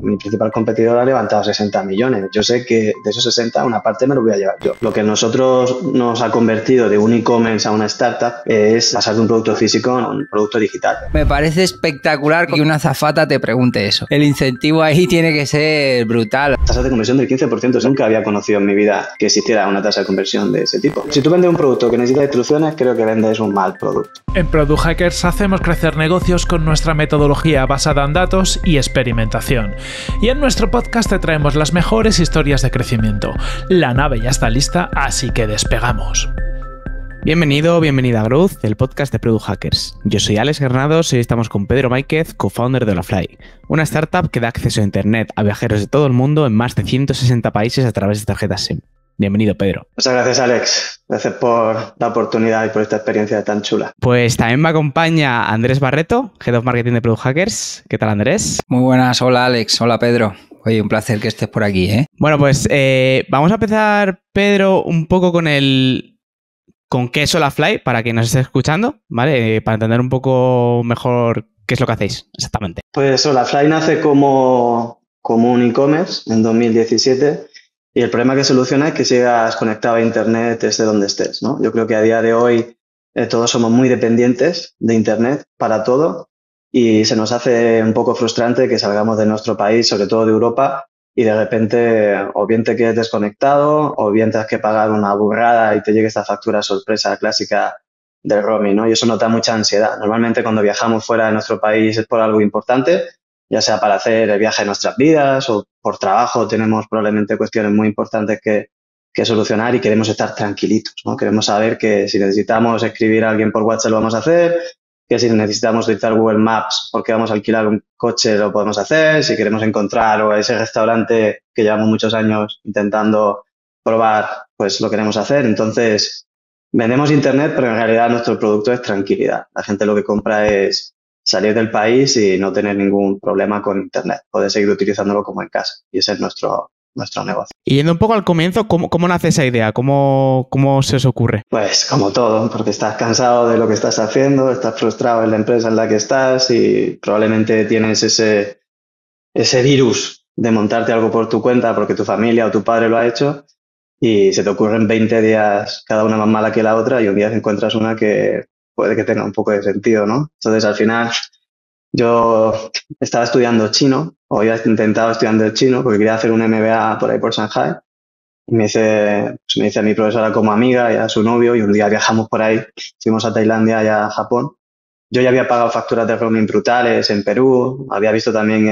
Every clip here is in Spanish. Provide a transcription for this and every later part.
mi principal competidor ha levantado 60 millones. Yo sé que de esos 60, una parte me lo voy a llevar yo. Lo que nosotros nos ha convertido de un e-commerce a una startup es pasar de un producto físico a un producto digital. Me parece espectacular que una azafata te pregunte eso. El incentivo ahí tiene que ser brutal. Tasas de conversión del 15%. Nunca había conocido en mi vida que existiera una tasa de conversión de ese tipo. Si tú vendes un producto que necesita instrucciones, creo que vendes un mal producto. En Product Hackers hacemos crecer negocios con nuestra metodología basada en datos y experimentación. Y en nuestro podcast te traemos las mejores historias de crecimiento. La nave ya está lista, así que despegamos. Bienvenido o bienvenida a Growth, el podcast de Product Hackers. Yo soy Alex Granados y hoy estamos con Pedro Máiquez, co-founder de Olafly, una startup que da acceso a internet a viajeros de todo el mundo en más de 160 países a través de tarjetas SIM. Bienvenido, Pedro. Muchas gracias, Alex. Gracias por la oportunidad y por esta experiencia tan chula. Pues también me acompaña Andrés Barreto, Head of Marketing de Product Hackers. ¿Qué tal, Andrés? Muy buenas, hola Alex, hola Pedro. Oye, un placer que estés por aquí, ¿eh? Bueno, pues vamos a empezar, Pedro, un poco con qué es Olafly, para quien nos esté escuchando, ¿vale? Para entender un poco mejor qué es lo que hacéis exactamente. Pues Olafly nace como un e-commerce en 2017 y el problema que soluciona es que sigas conectado a internet desde donde estés, ¿no? Yo creo que a día de hoy todos somos muy dependientes de internet para todo y se nos hace un poco frustrante que salgamos de nuestro país, sobre todo de Europa, y de repente o bien te quedes desconectado o bien tienes que pagar una burrada y te llegue esta factura sorpresa clásica del roaming, ¿no? Y eso nos da mucha ansiedad. Normalmente cuando viajamos fuera de nuestro país es por algo importante, ya sea para hacer el viaje de nuestras vidas o por trabajo, tenemos probablemente cuestiones muy importantes que solucionar y queremos estar tranquilitos, ¿no? Queremos saber que si necesitamos escribir a alguien por WhatsApp lo vamos a hacer, que si necesitamos utilizar Google Maps porque vamos a alquilar un coche lo podemos hacer, si queremos encontrar o ese restaurante que llevamos muchos años intentando probar, pues lo queremos hacer. Entonces, vendemos internet, pero en realidad nuestro producto es tranquilidad. La gente lo que compra es salir del país y no tener ningún problema con internet, poder seguir utilizándolo como en casa y ese es nuestro negocio. Y yendo un poco al comienzo, ¿cómo nace esa idea? ¿Cómo se os ocurre? Pues como todo, porque estás cansado de lo que estás haciendo, estás frustrado en la empresa en la que estás y probablemente tienes ese virus de montarte algo por tu cuenta porque tu familia o tu padre lo ha hecho y se te ocurren 20 días, cada una más mala que la otra y un día encuentras una que puede que tenga un poco de sentido, ¿no? Entonces al final yo estaba estudiando chino, o había intentado estudiar chino porque quería hacer un MBA por ahí por Shanghai. Y me dice a mi profesora como amiga y a su novio y un día viajamos por ahí, fuimos a Tailandia y a Japón. Yo ya había pagado facturas de roaming brutales en Perú, había visto también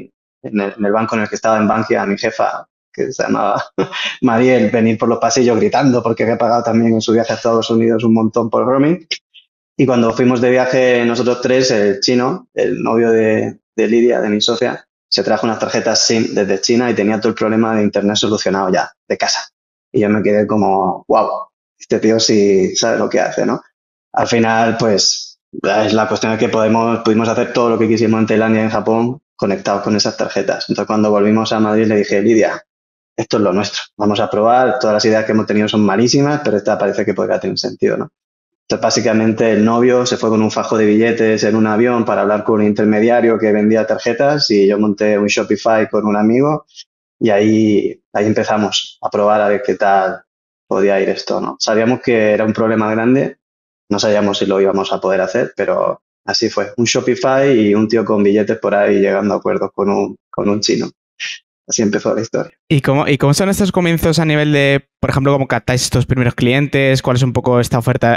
en el banco en el que estaba en Bankia a mi jefa, que se llamaba Mariel, venir por los pasillos gritando porque había pagado también en su viaje a Estados Unidos un montón por roaming. Y cuando fuimos de viaje nosotros tres, el chino, el novio de Lidia, de mi socia, se trajo unas tarjetas SIM desde China y tenía todo el problema de internet solucionado ya, de casa. Y yo me quedé como, wow, este tío sí sabe lo que hace, ¿no? Al final, pues, es la cuestión de que pudimos hacer todo lo que quisimos en Tailandia y en Japón conectados con esas tarjetas. Entonces, cuando volvimos a Madrid, le dije, Lidia, esto es lo nuestro. Vamos a probar, todas las ideas que hemos tenido son malísimas, pero esta parece que podría tener sentido, ¿no? Entonces, básicamente, el novio se fue con un fajo de billetes en un avión para hablar con un intermediario que vendía tarjetas y yo monté un Shopify con un amigo y ahí empezamos a probar a ver qué tal podía ir esto, ¿no? Sabíamos que era un problema grande, no sabíamos si lo íbamos a poder hacer, pero así fue. Un Shopify y un tío con billetes por ahí llegando a acuerdos con un chino. Así empezó la historia. ¿Y cómo son estos comienzos a nivel de, por ejemplo, cómo captáis estos primeros clientes? ¿Cuál es un poco esta oferta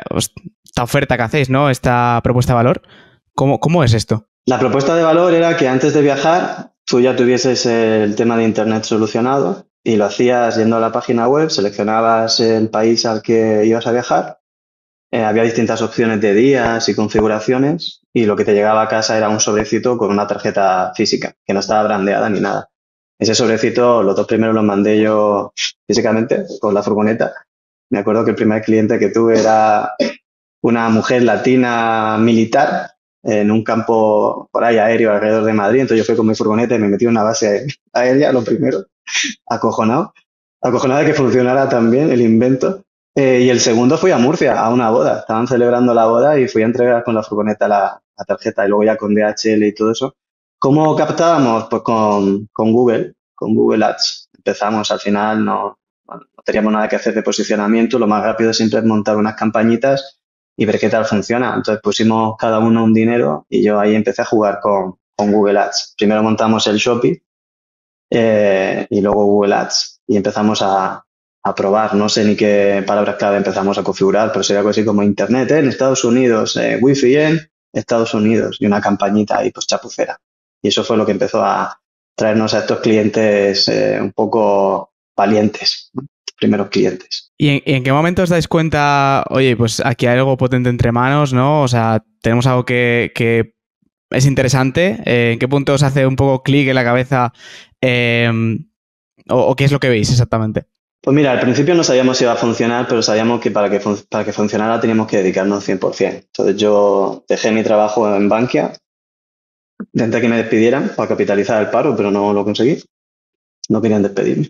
que hacéis, ¿no? Esta propuesta de valor. ¿Cómo es esto? La propuesta de valor era que antes de viajar tú ya tuvieses el tema de internet solucionado y lo hacías yendo a la página web, seleccionabas el país al que ibas a viajar, había distintas opciones de días y configuraciones y lo que te llegaba a casa era un sobrecito con una tarjeta física que no estaba brandeada ni nada. Ese sobrecito, los dos primeros los mandé yo físicamente con la furgoneta. Me acuerdo que el primer cliente que tuve era una mujer latina militar en un campo por ahí aéreo alrededor de Madrid. Entonces yo fui con mi furgoneta y me metí en una base aérea, lo primero, acojonado de que funcionara también el invento. Y el segundo fui a Murcia, a una boda. Estaban celebrando la boda y fui a entregar con la furgoneta la tarjeta y luego ya con DHL y todo eso. ¿Cómo captábamos? Pues con Google Ads. Empezamos, al final no teníamos nada que hacer de posicionamiento, lo más rápido siempre es montar unas campañitas y ver qué tal funciona. Entonces pusimos cada uno un dinero y yo ahí empecé a jugar con Google Ads. Primero montamos el Shopee y luego Google Ads y empezamos a probar. No sé ni qué palabras clave empezamos a configurar, pero sería algo así como Internet en Estados Unidos, Wi-Fi en Estados Unidos y una campañita ahí pues chapucera. Y eso fue lo que empezó a traernos a estos clientes un poco valientes, ¿no? Primeros clientes. ¿Y en qué momento os dais cuenta, oye, pues aquí hay algo potente entre manos, ¿no? O sea, tenemos algo que es interesante. ¿En qué punto os hace un poco clic en la cabeza? ¿O qué es lo que veis exactamente? Pues mira, al principio no sabíamos si iba a funcionar, pero sabíamos que para que funcionara teníamos que dedicarnos 100%. Entonces yo dejé mi trabajo en Bankia, intenté que me despidieran para capitalizar el paro, pero no lo conseguí. No querían despedirme.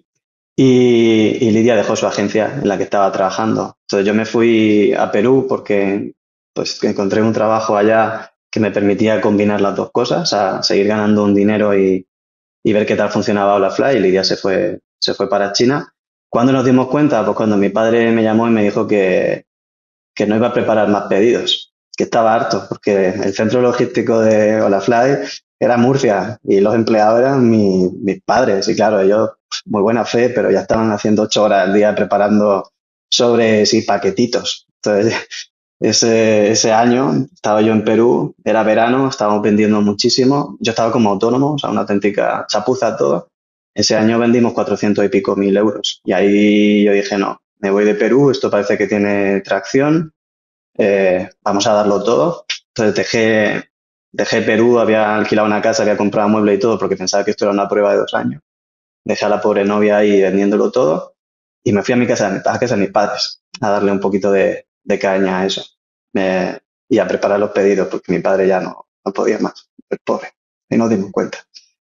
Y Lidia dejó su agencia en la que estaba trabajando. Entonces yo me fui a Perú porque pues encontré un trabajo allá que me permitía combinar las dos cosas, o sea, seguir ganando un dinero y ver qué tal funcionaba Olafly, y Lidia se fue para China. ¿Cuándo nos dimos cuenta? Pues cuando mi padre me llamó y me dijo que no iba a preparar más pedidos, que estaba harto, porque el centro logístico de Olafly era Murcia y los empleados eran mis padres. Y claro, ellos, muy buena fe, pero ya estaban haciendo 8 horas al día preparando sobres y paquetitos. Entonces, ese año estaba yo en Perú, era verano, estábamos vendiendo muchísimo. Yo estaba como autónomo, o sea, una auténtica chapuza todo. Ese año vendimos 400 y pico mil euros. Y ahí yo dije, no, me voy de Perú, esto parece que tiene tracción, vamos a darlo todo. Entonces dejé Perú, había alquilado una casa, había comprado muebles y todo porque pensaba que esto era una prueba de 2 años. Dejé a la pobre novia ahí vendiéndolo todo y me fui a casa de mis padres a darle un poquito de caña a eso y a preparar los pedidos porque mi padre ya no podía más, el pobre, y nos dimos cuenta.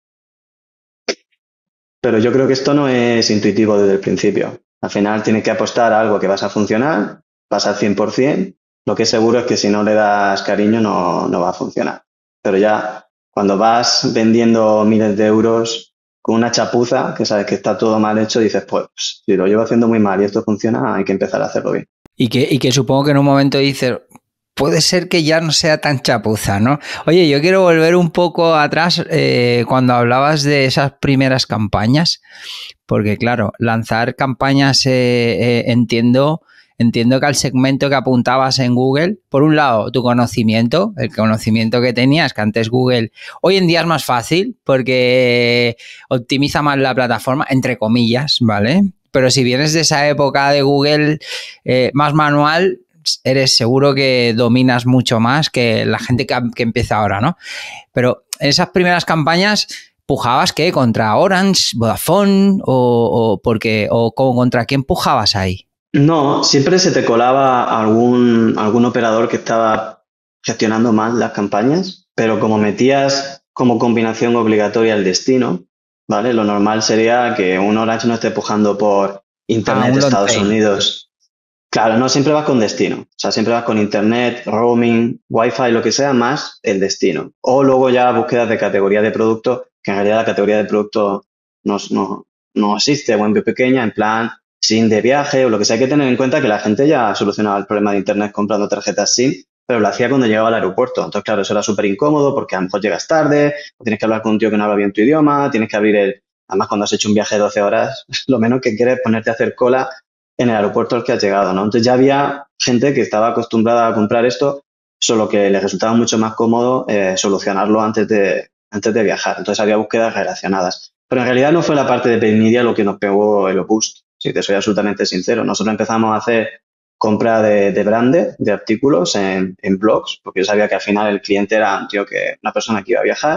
Pero yo creo que esto no es intuitivo desde el principio. Al final tienes que apostar a algo que vas a funcionar, vas al 100%. Lo que es seguro es que si no le das cariño no va a funcionar. Pero ya cuando vas vendiendo miles de euros con una chapuza, que sabes que está todo mal hecho, dices, pues si lo llevo haciendo muy mal y esto funciona, hay que empezar a hacerlo bien. Y que supongo que en un momento dices, puede ser que ya no sea tan chapuza, ¿no? Oye, yo quiero volver un poco atrás cuando hablabas de esas primeras campañas, porque claro, lanzar campañas entiendo que al segmento que apuntabas en Google, por un lado, tu conocimiento, el conocimiento que tenías, que antes Google, hoy en día es más fácil porque optimiza más la plataforma, entre comillas, ¿vale? Pero si vienes de esa época de Google más manual, eres seguro que dominas mucho más que la gente que empieza ahora, ¿no? Pero en esas primeras campañas, ¿pujabas qué? ¿Contra Orange, Vodafone o contra quién pujabas ahí? No, siempre se te colaba algún operador que estaba gestionando mal las campañas, pero como metías como combinación obligatoria el destino, ¿vale? Lo normal sería que un Orange no esté pujando por Internet de Estados Unidos. Claro, no siempre vas con destino. O sea, siempre vas con Internet, roaming, Wi-Fi, lo que sea, más el destino. O luego ya búsquedas de categoría de producto, que en realidad la categoría de producto no existe, o en pequeña, en plan SIM de viaje o lo que sea. Hay que tener en cuenta que la gente ya solucionaba el problema de Internet comprando tarjetas SIM, pero lo hacía cuando llegaba al aeropuerto. Entonces, claro, eso era súper incómodo porque a lo mejor llegas tarde, o tienes que hablar con un tío que no habla bien tu idioma, tienes que abrir Además, cuando has hecho un viaje de 12 horas, lo menos que quieres es ponerte a hacer cola en el aeropuerto al que has llegado, ¿no? Entonces ya había gente que estaba acostumbrada a comprar esto, solo que les resultaba mucho más cómodo solucionarlo antes de viajar. Entonces había búsquedas relacionadas. Pero en realidad no fue la parte de paid media lo que nos pegó el boost, si te soy absolutamente sincero. Nosotros empezamos a hacer compra de branded, de artículos en blogs, porque yo sabía que al final el cliente era una persona que iba a viajar.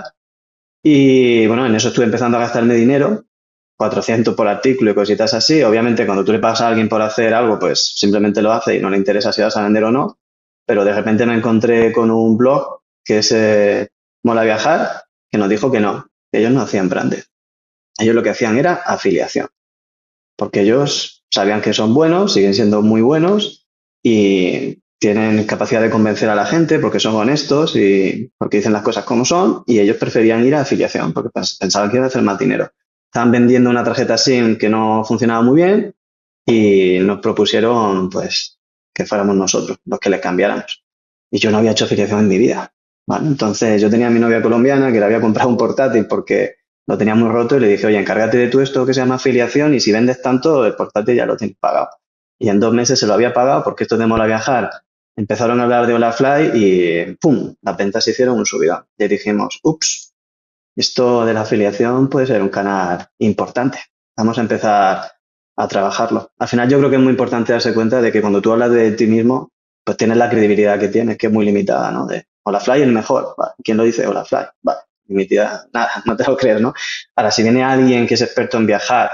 Y bueno, en eso estuve empezando a gastarme dinero, 400 por artículo y cositas así. Obviamente, cuando tú le pagas a alguien por hacer algo, pues simplemente lo hace y no le interesa si vas a vender o no. Pero de repente me encontré con un blog que es Mola Viajar, que nos dijo que no, que ellos no hacían branded. Ellos lo que hacían era afiliación, porque ellos sabían que son buenos, siguen siendo muy buenos y tienen capacidad de convencer a la gente porque son honestos y porque dicen las cosas como son, y ellos preferían ir a afiliación porque pensaban que iban a hacer más dinero. Estaban vendiendo una tarjeta SIM que no funcionaba muy bien y nos propusieron pues que fuéramos nosotros los que les cambiáramos. Y yo no había hecho afiliación en mi vida, ¿vale? Entonces yo tenía a mi novia colombiana que le había comprado un portátil porque lo tenía muy roto y le dije, oye, encárgate de tú esto que se llama afiliación y si vendes tanto, el portátil ya lo tienes pagado. Y en 2 meses se lo había pagado porque esto de Mola Viajar empezaron a hablar de Holafly y ¡pum! Las ventas se hicieron un subidón. Y dijimos, ups, esto de la afiliación puede ser un canal importante. Vamos a empezar a trabajarlo. Al final yo creo que es muy importante darse cuenta de que cuando tú hablas de ti mismo, pues tienes la credibilidad que tienes, que es muy limitada, ¿no? De Holafly es el mejor. Vale. ¿Quién lo dice? Holafly. Vale. Limitida. Nada, no te lo crees, ¿no? Ahora, si viene alguien que es experto en viajar,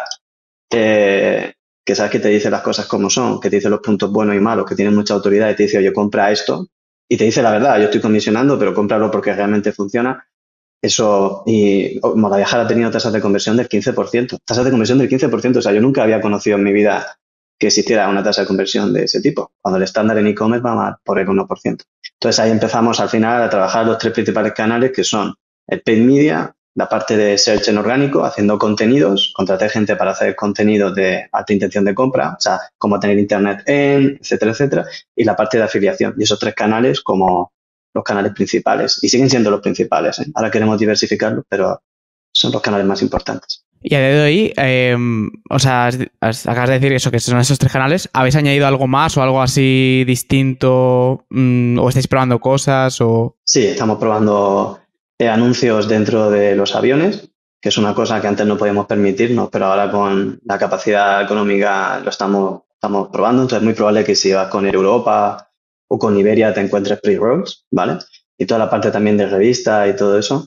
que sabes que te dice las cosas como son, que te dice los puntos buenos y malos, que tiene mucha autoridad y te dice, oye, compra esto, y te dice la verdad, yo estoy comisionando, pero cómpralo porque realmente funciona. Eso, y Mola Viajar ha tenido tasas de conversión del 15%, tasas de conversión del 15%, o sea, yo nunca había conocido en mi vida que existiera una tasa de conversión de ese tipo, cuando el estándar en e-commerce va por el 1%. Entonces ahí empezamos al final a trabajar los 3 principales canales que son el paid media, la parte de search en orgánico, haciendo contenidos, contraté gente para hacer contenidos de alta intención de compra, o sea, cómo tener internet etcétera, etcétera, y la parte de afiliación. Y esos 3 canales como los canales principales, y siguen siendo los principales, ¿eh? Ahora queremos diversificarlos, pero son los canales más importantes. Y a día de hoy, o sea, acabas de decir eso, que son esos 3 canales. ¿Habéis añadido algo más o algo así distinto? ¿O estáis probando cosas? O... Sí, estamos probando anuncios dentro de los aviones, que es una cosa que antes no podíamos permitirnos, pero ahora con la capacidad económica lo estamos probando. Entonces es muy probable que si vas con Air Europa o con Iberia te encuentres pre-rolls, ¿vale? Y toda la parte también de revista y todo eso.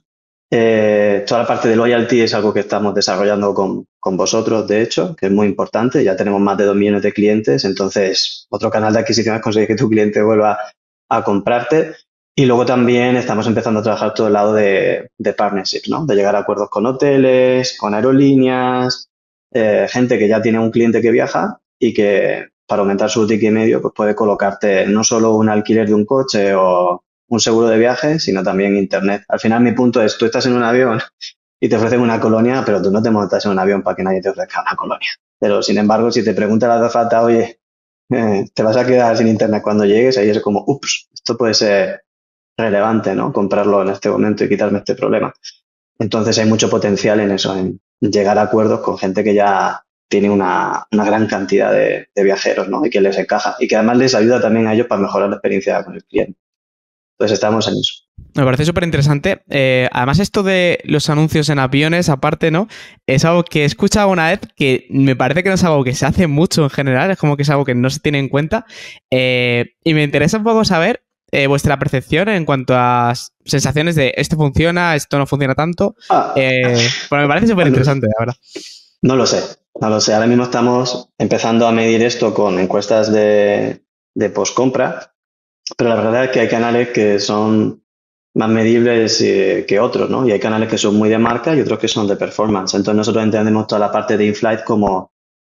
Toda la parte de loyalty es algo que estamos desarrollando con vosotros, de hecho, que es muy importante. Ya tenemos más de 2 millones de clientes, entonces otro canal de adquisición es conseguir que tu cliente vuelva a comprarte. Y luego también estamos empezando a trabajar todo el lado de partnerships, ¿no? De llegar a acuerdos con hoteles, con aerolíneas, gente que ya tiene un cliente que viaja y que para aumentar su ticket medio pues puede colocarte no solo un alquiler de un coche o un seguro de viaje, sino también internet. Al final mi punto es, tú estás en un avión y te ofrecen una colonia, pero tú no te montas en un avión para que nadie te ofrezca una colonia. Pero sin embargo, si te pregunta la azafata, oye, te vas a quedar sin internet cuando llegues, ahí es como, ups, esto puede ser relevante, ¿no? Comprarlo en este momento y quitarme este problema. Entonces hay mucho potencial en eso, en llegar a acuerdos con gente que ya tiene una gran cantidad de viajeros, ¿no? Y que les encaja y que además les ayuda también a ellos para mejorar la experiencia con el cliente. Entonces estamos en eso. Me parece súper interesante. Además, esto de los anuncios en aviones, aparte, ¿no? Es algo que he escuchado una vez que me parece que no es algo que se hace mucho en general, es como que es algo que no se tiene en cuenta. Y me interesa un poco saber vuestra percepción en cuanto a sensaciones de esto funciona, esto no funciona tanto. Pero me parece súper interesante, la verdad. No lo sé. Ahora mismo estamos empezando a medir esto con encuestas de post-compra, pero la verdad es que hay canales que son más medibles que otros, ¿no? Y hay canales que son muy de marca y otros que son de performance. Entonces nosotros entendemos toda la parte de in-flight como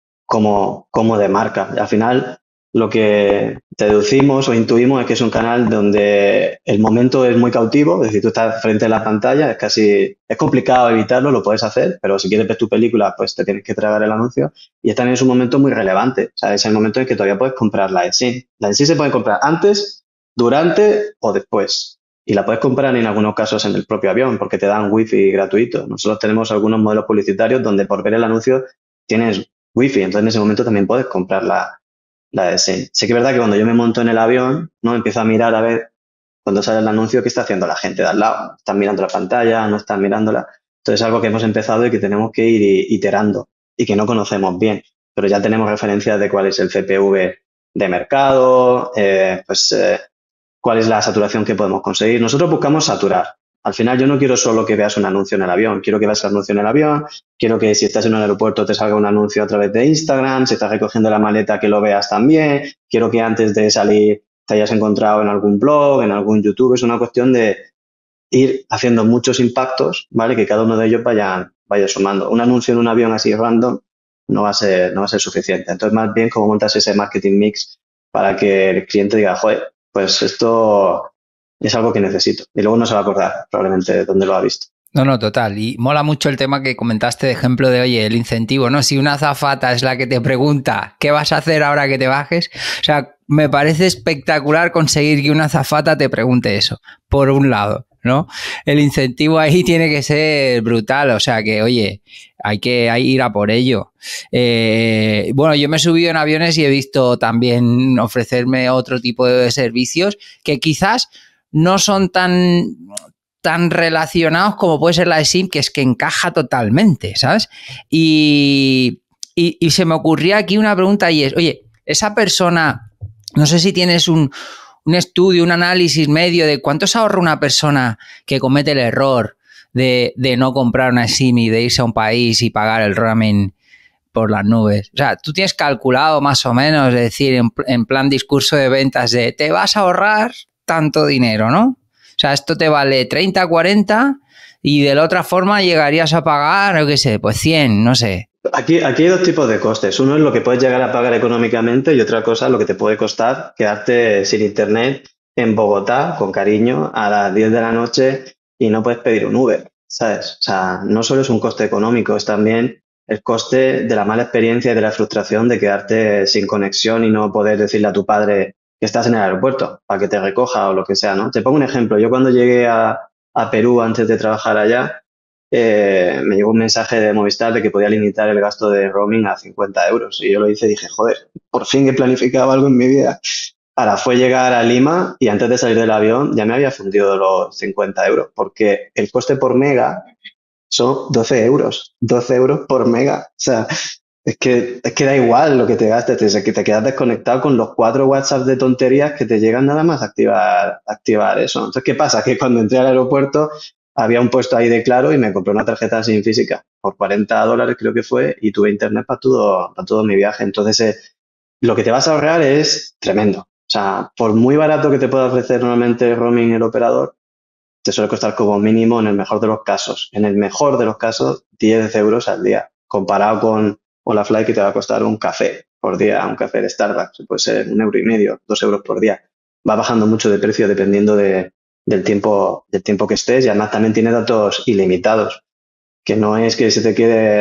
de marca. Y al final lo que deducimos o intuimos es que es un canal donde el momento es muy cautivo, es decir, tú estás frente a la pantalla, es complicado evitarlo, lo puedes hacer, pero si quieres ver tu película, pues te tienes que tragar el anuncio. Y también es un momento muy relevante, o sea, es el momento en que todavía puedes comprar la eSIM. La eSIM se puede comprar antes, durante o después. Y la puedes comprar en algunos casos en el propio avión porque te dan wifi gratuito. Nosotros tenemos algunos modelos publicitarios donde por ver el anuncio tienes wifi, entonces en ese momento también puedes comprar la eSIM. Sí que es verdad que cuando yo me monto en el avión, no empiezo a mirar a ver cuando sale el anuncio qué está haciendo la gente de al lado. ¿Están mirando la pantalla? ¿No están mirándola? Entonces es algo que hemos empezado y que tenemos que ir iterando y que no conocemos bien, pero ya tenemos referencias de cuál es el CPV de mercado, cuál es la saturación que podemos conseguir. Nosotros buscamos saturar. Al final yo no quiero solo que veas un anuncio en el avión, quiero que veas el anuncio en el avión, quiero que si estás en un aeropuerto te salga un anuncio a través de Instagram, si estás recogiendo la maleta que lo veas también, quiero que antes de salir te hayas encontrado en algún blog, en algún YouTube. Es una cuestión de ir haciendo muchos impactos, ¿vale? Que cada uno de ellos vaya sumando. Un anuncio en un avión así random no va a ser suficiente. Entonces, más bien, cómo montas ese marketing mix para que el cliente diga, joder, pues esto es algo que necesito. Y luego no se va a acordar probablemente de dónde lo ha visto. No, total. Y mola mucho el tema que comentaste de ejemplo de, oye, el incentivo, ¿no? Si una azafata es la que te pregunta qué vas a hacer ahora que te bajes, o sea, me parece espectacular conseguir que una azafata te pregunte eso, por un lado, ¿no? El incentivo ahí tiene que ser brutal, o sea que, oye, hay que ir a por ello. Bueno, yo me he subido en aviones y he visto también ofrecerme otro tipo de servicios que quizás no son tan relacionados como puede ser la de SIM, que es que encaja totalmente, ¿sabes? Y se me ocurría aquí una pregunta y es, oye, esa persona, no sé si tienes un estudio, un análisis medio de cuánto se ahorra una persona que comete el error de no comprar una SIM y de irse a un país y pagar el roaming por las nubes. O sea, tú tienes calculado más o menos, es decir, en plan discurso de ventas de te vas a ahorrar tanto dinero, ¿no? O sea, esto te vale 30, 40 y de la otra forma llegarías a pagar, yo qué sé, pues 100, no sé. Aquí hay dos tipos de costes. Uno es lo que puedes llegar a pagar económicamente y otra cosa es lo que te puede costar quedarte sin internet en Bogotá, con cariño, a las 10 de la noche y no puedes pedir un Uber, ¿sabes? O sea, no solo es un coste económico, es también el coste de la mala experiencia y de la frustración de quedarte sin conexión y no poder decirle a tu padre que estás en el aeropuerto para que te recoja o lo que sea, ¿no? Te pongo un ejemplo. Yo cuando llegué a Perú antes de trabajar allá, me llegó un mensaje de Movistar de que podía limitar el gasto de roaming a 50 euros. Y yo lo hice y dije, joder, por fin he planificado algo en mi vida. Ahora fue llegar a Lima y antes de salir del avión ya me había fundido los 50 euros, porque el coste por mega son 12 euros. 12 euros por mega. O sea, es que da igual lo que te gastes, que te quedas desconectado con los 4 WhatsApp de tonterías que te llegan nada más a activar eso. Entonces, ¿qué pasa? Que cuando entré al aeropuerto había un puesto ahí de Claro y me compré una tarjeta SIM física por $40 creo que fue y tuve internet para todo mi viaje. Entonces, lo que te vas a ahorrar es tremendo. O sea, por muy barato que te pueda ofrecer normalmente el roaming el operador, te suele costar como mínimo, en el mejor de los casos, 10 euros al día, comparado con Olafly, que te va a costar un café por día, un café de Starbucks, puede ser 1,50 €, 2 euros por día. Va bajando mucho de precio dependiendo del tiempo que estés, y además también tiene datos ilimitados, que no es que te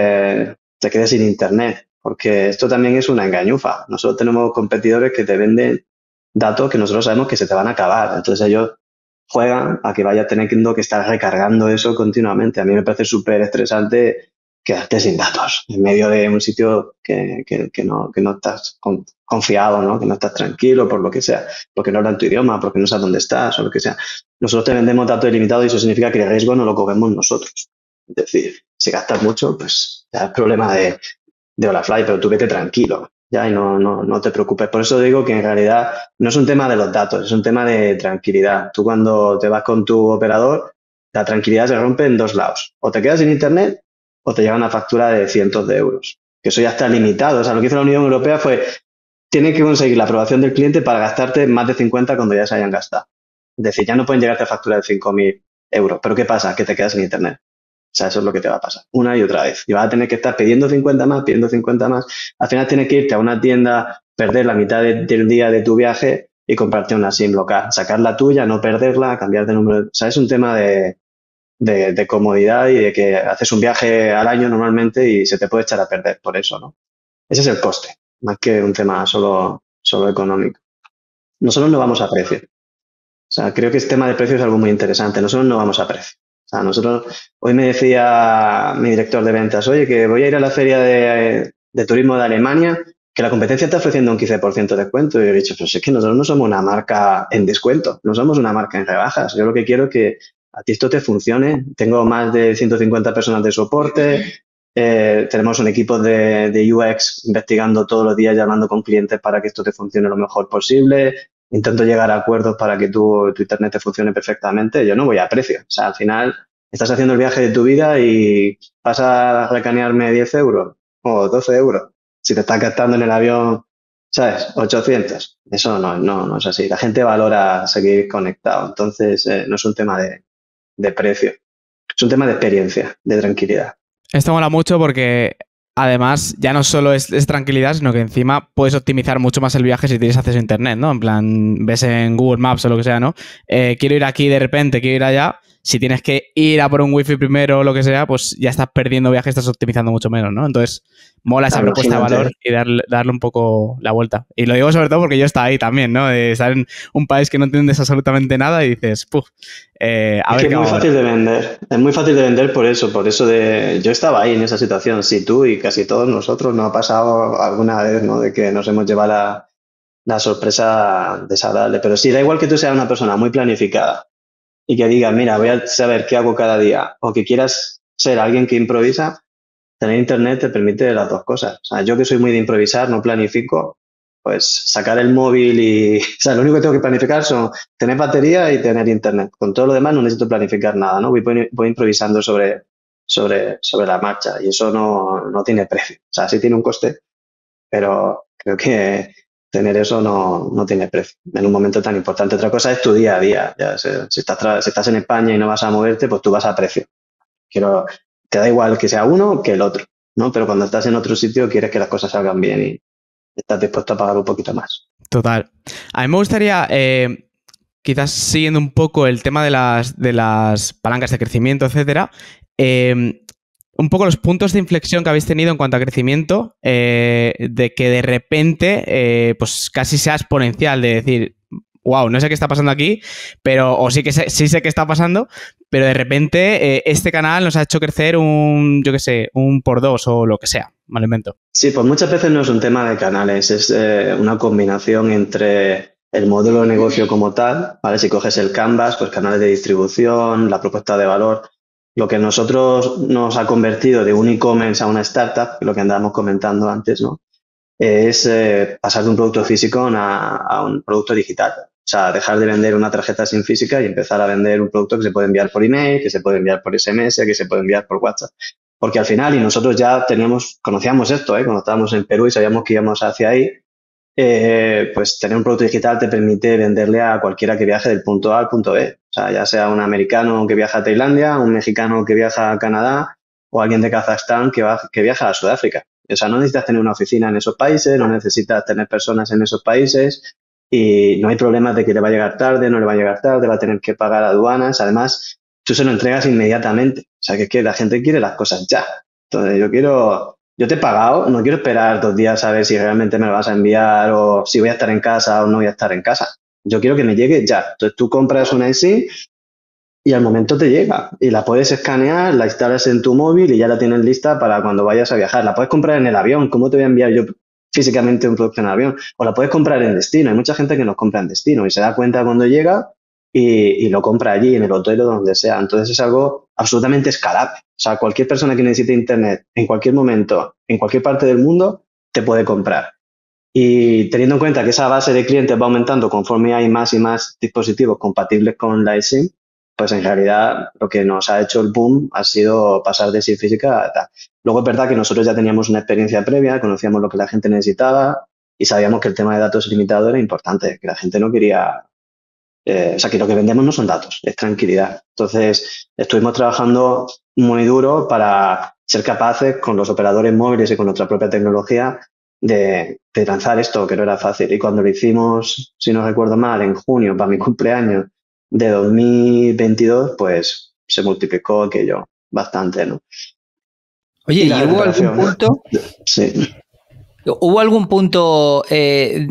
quedes sin internet, porque esto también es una engañufa. Nosotros tenemos competidores que te venden datos que nosotros sabemos que se te van a acabar, entonces ellos juegan a que vaya teniendo que estar recargando eso continuamente. A mí me parece súper estresante quedarte sin datos en medio de un sitio que no estás confiado, ¿no? Que no estás tranquilo por lo que sea, porque no hablan tu idioma, porque no sabes dónde estás o lo que sea. Nosotros te vendemos datos ilimitados y eso significa que el riesgo no lo cogemos nosotros. Es decir, si gastas mucho, pues ya es problema de Olafly, pero tú vete tranquilo. Ya, y no te preocupes. Por eso digo que en realidad no es un tema de los datos, es un tema de tranquilidad. Tú cuando te vas con tu operador, la tranquilidad se rompe en dos lados. O te quedas sin internet o te llega una factura de cientos de euros. Que eso ya está limitado. O sea, lo que hizo la Unión Europea fue, tiene que conseguir la aprobación del cliente para gastarte más de 50 cuando ya se hayan gastado. Es decir, ya no pueden llegarte a factura de 5.000 euros. ¿Pero qué pasa? Que te quedas sin internet. O sea, eso es lo que te va a pasar una y otra vez. Y vas a tener que estar pidiendo 50 más. Al final tienes que irte a una tienda, perder la mitad del día de tu viaje y comprarte una SIM local. Sacar la tuya, no perderla, cambiar de número. O sea, es un tema de comodidad y de que haces un viaje al año normalmente y se te puede echar a perder por eso, ¿no? Ese es el coste, más que un tema solo económico. Nosotros no vamos a precio. O sea, creo que este tema de precio es algo muy interesante. Nosotros no vamos a precio. O sea, hoy me decía mi director de ventas, oye, que voy a ir a la feria de turismo de Alemania, que la competencia está ofreciendo un 15% de descuento. Y yo he dicho, pues es que nosotros no somos una marca en descuento, no somos una marca en rebajas. Yo lo que quiero es que a ti esto te funcione. Tengo más de 150 personas de soporte, tenemos un equipo de UX investigando todos los días y hablando con clientes para que esto te funcione lo mejor posible. Intento llegar a acuerdos para que tu internet te funcione perfectamente. Yo no voy a precio. O sea, al final estás haciendo el viaje de tu vida y vas a recanearme 10 euros o 12 euros. Si te estás gastando en el avión, ¿sabes? 800. Eso no es así. La gente valora seguir conectado. Entonces, no es un tema de precio. Es un tema de experiencia, de tranquilidad. Esto mola mucho porque además, ya no solo es tranquilidad, sino que encima puedes optimizar mucho más el viaje si tienes acceso a internet, ¿no? En plan, ves en Google Maps o lo que sea, ¿no? Quiero ir aquí de repente, quiero ir allá. Si tienes que ir a por un wifi primero o lo que sea, pues ya estás perdiendo viaje, estás optimizando mucho menos, ¿no? Entonces, mola esa propuesta de valor y darle un poco la vuelta. Y lo digo sobre todo porque yo estaba ahí también, ¿no? De estar en un país que no entiendes absolutamente nada y dices, puf, a ver qué es muy fácil de vender. Es muy fácil de vender por eso yo estaba ahí en esa situación. Si tú y casi todos nosotros nos ha pasado alguna vez, ¿no? De que nos hemos llevado la sorpresa desagradable. Pero sí, da igual que tú seas una persona muy planificada y que digas, mira, voy a saber qué hago cada día, o que quieras ser alguien que improvisa, tener internet te permite las dos cosas. O sea, yo que soy muy de improvisar, no planifico, pues sacar el móvil y... O sea, lo único que tengo que planificar son tener batería y tener internet. Con todo lo demás no necesito planificar nada, ¿no? Voy improvisando sobre la marcha y eso no tiene precio. O sea, sí tiene un coste, pero creo que tener eso no tiene precio en un momento tan importante. Otra cosa es tu día a día. Ya, si estás en España y no vas a moverte, pues tú vas a precio. Te da igual que sea uno que el otro, ¿no? Pero cuando estás en otro sitio quieres que las cosas salgan bien y estás dispuesto a pagar un poquito más. Total. A mí me gustaría, quizás siguiendo un poco el tema de las palancas de crecimiento, etcétera, un poco los puntos de inflexión que habéis tenido en cuanto a crecimiento, de que de repente pues casi sea exponencial, de decir, wow, no sé qué está pasando aquí, pero o sí sé qué está pasando, pero de repente este canal nos ha hecho crecer un por 2 o lo que sea, me lo invento. Sí, pues muchas veces no es un tema de canales, es una combinación entre el modelo de negocio como tal, ¿vale? Si coges el Canvas, pues canales de distribución, la propuesta de valor. Lo que nosotros nos ha convertido de un e-commerce a una startup, lo que andábamos comentando antes, ¿no? Es pasar de un producto físico a un producto digital. O sea, dejar de vender una tarjeta SIM física y empezar a vender un producto que se puede enviar por email, que se puede enviar por SMS, que se puede enviar por WhatsApp. Porque al final, y nosotros ya conocíamos esto, cuando estábamos en Perú y sabíamos que íbamos hacia ahí, pues tener un producto digital te permite venderle a cualquiera que viaje del punto A al punto B. O sea, ya sea un americano que viaja a Tailandia, un mexicano que viaja a Canadá o alguien de Kazajstán que viaja a Sudáfrica. O sea, no necesitas tener una oficina en esos países, no necesitas tener personas en esos países y no hay problemas de que le va a llegar tarde, no le va a llegar tarde, va a tener que pagar aduanas. Además, tú se lo entregas inmediatamente. O sea, que es que la gente quiere las cosas ya. Entonces, yo te he pagado, no quiero esperar 2 días a ver si realmente me lo vas a enviar o si voy a estar en casa o no voy a estar en casa. Yo quiero que me llegue ya. Entonces, tú compras una eSIM y al momento te llega y la puedes escanear, la instalas en tu móvil y ya la tienes lista para cuando vayas a viajar. La puedes comprar en el avión. ¿Cómo te voy a enviar yo físicamente un producto en el avión? O la puedes comprar en destino. Hay mucha gente que nos compra en destino y se da cuenta cuando llega y lo compra allí, en el hotel o donde sea. Entonces es algo absolutamente escalable. O sea, cualquier persona que necesite internet en cualquier momento, en cualquier parte del mundo, te puede comprar. Y teniendo en cuenta que esa base de clientes va aumentando conforme hay más y más dispositivos compatibles con la eSIM, pues en realidad lo que nos ha hecho el boom ha sido pasar de SIM física a tal. Luego es verdad que nosotros ya teníamos una experiencia previa, conocíamos lo que la gente necesitaba y sabíamos que el tema de datos ilimitado era importante, que la gente no quería... o sea, que lo que vendemos no son datos, es tranquilidad. Entonces, estuvimos trabajando muy duro para ser capaces con los operadores móviles y con nuestra propia tecnología de lanzar esto, que no era fácil. Y cuando lo hicimos, si no recuerdo mal, en junio, para mi cumpleaños de 2022, pues se multiplicó aquello bastante, ¿no? Oye, ¿y hubo algún punto? Sí. ¿Hubo algún punto de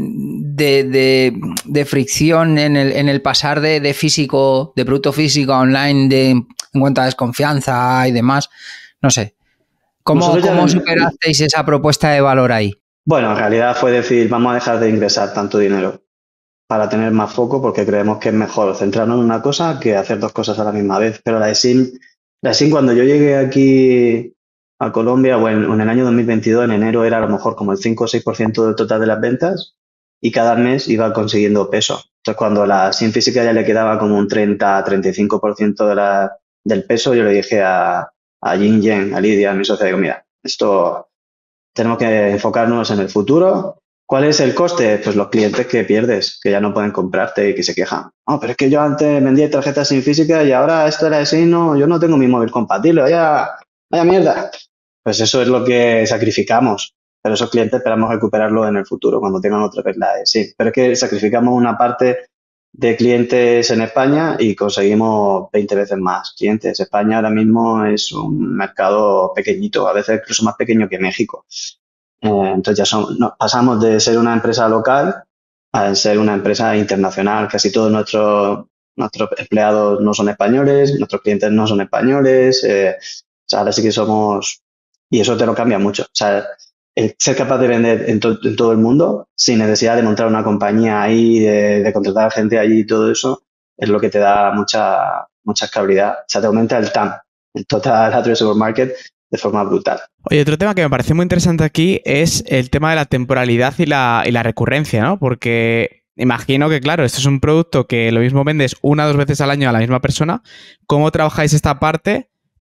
fricción en el pasar de físico, de producto físico a online en cuanto a desconfianza y demás? No sé. ¿Cómo superasteis esa propuesta de valor ahí? Bueno, en realidad fue decir, vamos a dejar de ingresar tanto dinero para tener más foco porque creemos que es mejor centrarnos en una cosa que hacer 2 cosas a la misma vez. Pero la eSIM cuando yo llegué aquí a Colombia, bueno, en el año 2022, en enero, era a lo mejor como el 5 o 6% del total de las ventas y cada mes iba consiguiendo peso. Entonces, cuando la SIM física ya le quedaba como un 30-35% del peso, yo le dije a Yin, a Lidia, a mi socia, digo, mira, esto tenemos que enfocarnos en el futuro. ¿Cuál es el coste? Pues los clientes que pierdes, que ya no pueden comprarte y que se quejan. No, pero es que yo antes vendía tarjetas SIM físicas y ahora esto era SIM, no, yo no tengo mi móvil compatible, vaya mierda. pues eso es lo que sacrificamos. Pero esos clientes esperamos recuperarlo en el futuro, cuando tengan otra vez la de sí. Pero es que sacrificamos una parte de clientes en España y conseguimos 20 veces más clientes. España ahora mismo es un mercado pequeñito, a veces incluso más pequeño que México. Entonces pasamos de ser una empresa local a ser una empresa internacional. Casi todos nuestros empleados no son españoles, nuestros clientes no son españoles. O sea, ahora sí que somos... Y eso te lo cambia mucho. O sea, el ser capaz de vender en todo el mundo sin necesidad de montar una compañía ahí, de contratar gente allí y todo eso, es lo que te da mucha escalabilidad. O sea, te aumenta el TAM, el Total Addressable Market, de forma brutal. Oye, otro tema que me parece muy interesante aquí es el tema de la temporalidad y la recurrencia, ¿no? Porque imagino que, claro, esto es un producto que lo mismo vendes 1 o 2 veces al año a la misma persona. ¿Cómo trabajáis esta parte?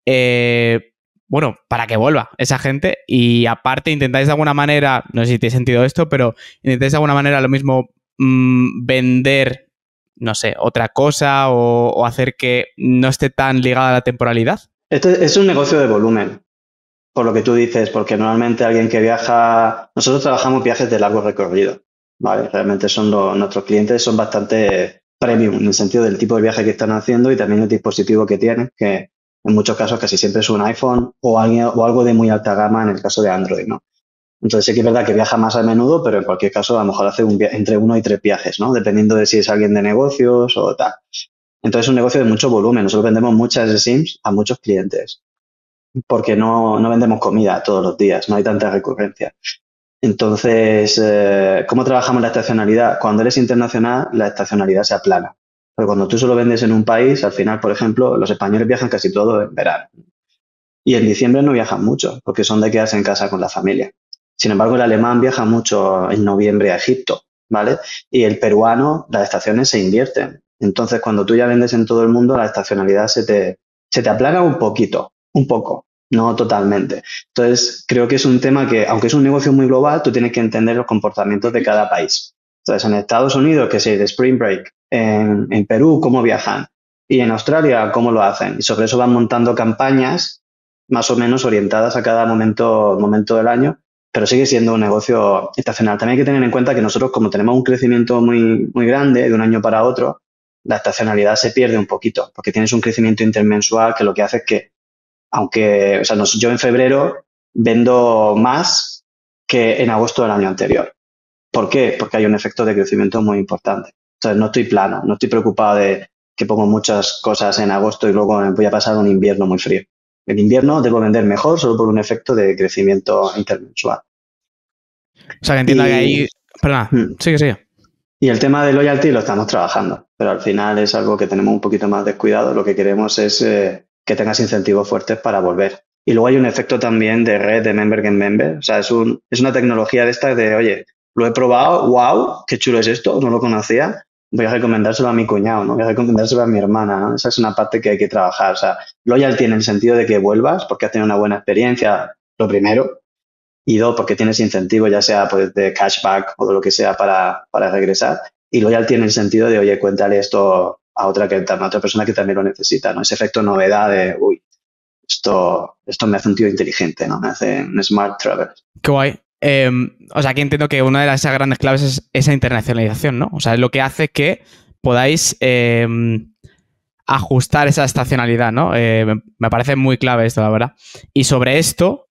Bueno, para que vuelva esa gente y aparte intentáis de alguna manera, no sé si tiene sentido esto, pero intentáis de alguna manera lo mismo vender, no sé, otra cosa o hacer que no esté tan ligada a la temporalidad. Este es un negocio de volumen, por lo que tú dices, porque normalmente alguien que viaja, nosotros trabajamos viajes de largo recorrido, ¿vale? Realmente nuestros clientes son bastante premium en el sentido del tipo de viaje que están haciendo y también el dispositivo que tienen, que en muchos casos casi siempre es un iPhone o algo de muy alta gama en el caso de Android, ¿no? Entonces sí que es verdad que viaja más a menudo, pero en cualquier caso a lo mejor hace entre 1 y 3 viajes, ¿no? Dependiendo de si es alguien de negocios o tal. Entonces es un negocio de mucho volumen. Nosotros vendemos muchas SIMs a muchos clientes porque no vendemos comida todos los días, no hay tanta recurrencia. Entonces, ¿cómo trabajamos la estacionalidad? Cuando eres internacional, la estacionalidad se aplana. Pero cuando tú solo vendes en un país, al final, por ejemplo, los españoles viajan casi todo en verano. Y en diciembre no viajan mucho, porque son de quedarse en casa con la familia. Sin embargo, el alemán viaja mucho en noviembre a Egipto, ¿vale? Y el peruano, las estaciones se invierten. Entonces, cuando tú ya vendes en todo el mundo, la estacionalidad se te aplana un poquito, un poco, no totalmente. Entonces, creo que es un tema que, aunque es un negocio muy global, tú tienes que entender los comportamientos de cada país. Entonces, en Estados Unidos, que es de Spring Break, en Perú, cómo viajan, y en Australia, cómo lo hacen. Y sobre eso van montando campañas más o menos orientadas a cada momento del año, pero sigue siendo un negocio estacional. También hay que tener en cuenta que nosotros, como tenemos un crecimiento muy, muy grande de un año para otro, la estacionalidad se pierde un poquito, porque tienes un crecimiento intermensual que lo que hace es que, aunque, o sea, yo en febrero vendo más que en agosto del año anterior. ¿Por qué? Porque hay un efecto de crecimiento muy importante. Entonces, no estoy plano, no estoy preocupado de que pongo muchas cosas en agosto y luego voy a pasar un invierno muy frío. En invierno debo vender mejor solo por un efecto de crecimiento intermensual. O sea, que entiendo que ahí... Perdona, sigue. Y el tema de loyalty lo estamos trabajando, pero al final es algo que tenemos un poquito más descuidado. Lo que queremos es que tengas incentivos fuertes para volver. Y luego hay un efecto también de red, de member get member. O sea, es una tecnología de esta de, oye, lo he probado, wow, qué chulo es esto, no lo conocía, voy a recomendárselo a mi cuñado, ¿no? Voy a recomendárselo a mi hermana, ¿no? Esa es una parte que hay que trabajar. O sea, loyalty en el sentido de que vuelvas porque has tenido una buena experiencia, lo primero, y 2, porque tienes incentivo, ya sea pues, de cashback o de lo que sea para regresar. Y loyalty en el sentido de, oye, cuéntale esto a otra persona que también lo necesita, ¿no? Ese efecto novedad de, uy, esto me hace un tío inteligente, ¿no? Me hace un smart traveler. Qué guay. O sea, aquí entiendo que una de esas grandes claves es esa internacionalización, ¿no? O sea, es lo que hace que podáis ajustar esa estacionalidad, ¿no? Me parece muy clave esto, la verdad. Y sobre esto,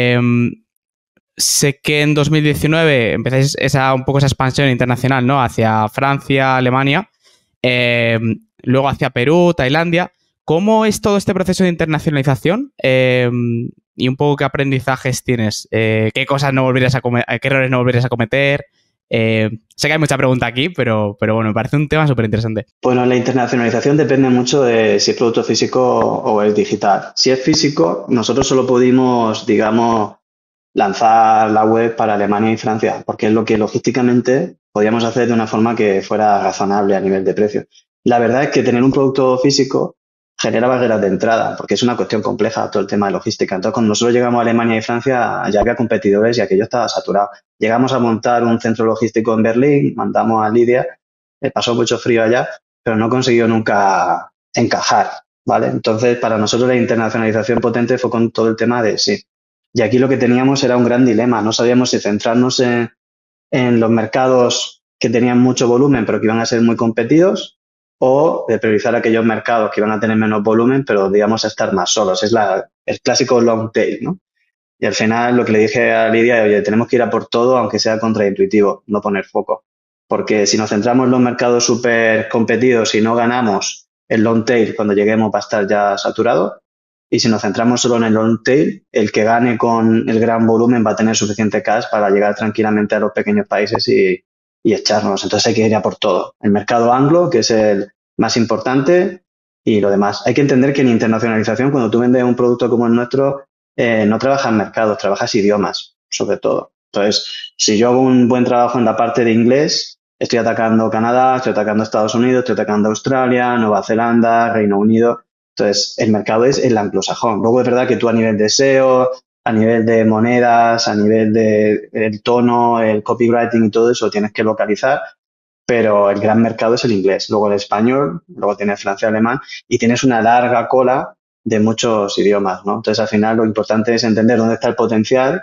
sé que en 2019 empezáis un poco esa expansión internacional, ¿no? Hacia Francia, Alemania, luego hacia Perú, Tailandia. ¿Cómo es todo este proceso de internacionalización? Y un poco qué aprendizajes tienes, qué cosas no volverías a cometer, qué errores no volverías a cometer. Sé que hay mucha pregunta aquí, pero bueno, me parece un tema súper interesante. Bueno, la internacionalización depende mucho de si es producto físico o es digital. Si es físico, nosotros solo pudimos, digamos, lanzar la web para Alemania y Francia, porque es lo que logísticamente podíamos hacer de una forma que fuera razonable a nivel de precio. La verdad es que tener un producto físico genera barreras de entrada, porque es una cuestión compleja todo el tema de logística. Entonces, cuando nosotros llegamos a Alemania y Francia, ya había competidores y aquello estaba saturado. Llegamos a montar un centro logístico en Berlín, mandamos a Lidia, pasó mucho frío allá, pero no consiguió nunca encajar, ¿vale? Entonces, para nosotros la internacionalización potente fue con todo el tema de, sí, Y aquí lo que teníamos era un gran dilema. No sabíamos si centrarnos en los mercados que tenían mucho volumen pero que iban a ser muy competidos, o de priorizar aquellos mercados que iban a tener menos volumen pero digamos a estar más solos. Es el clásico long tail, ¿no? Y al final lo que le dije a Lidia, oye, tenemos que ir a por todo aunque sea contraintuitivo, no poner foco. Porque si nos centramos en los mercados súper competidos y no ganamos el long tail, cuando lleguemos va a estar ya saturado. Y si nos centramos solo en el long tail, el que gane con el gran volumen va a tener suficiente cash para llegar tranquilamente a los pequeños países y echarnos. Entonces hay que ir a por todo. El mercado anglo, que es el más importante, y lo demás. Hay que entender que en internacionalización, cuando tú vendes un producto como el nuestro, no trabajas mercados, trabajas idiomas, sobre todo. Entonces, si yo hago un buen trabajo en la parte de inglés, estoy atacando Canadá, estoy atacando Estados Unidos, estoy atacando Australia, Nueva Zelanda, Reino Unido. Entonces, el mercado es el anglosajón. Luego es verdad que tú a nivel de SEO, a nivel de monedas, a nivel de el tono, el copywriting y todo eso tienes que localizar, pero el gran mercado es el inglés. Luego el español, luego tienes francés, alemán y tienes una larga cola de muchos idiomas, ¿no? Entonces, al final lo importante es entender dónde está el potencial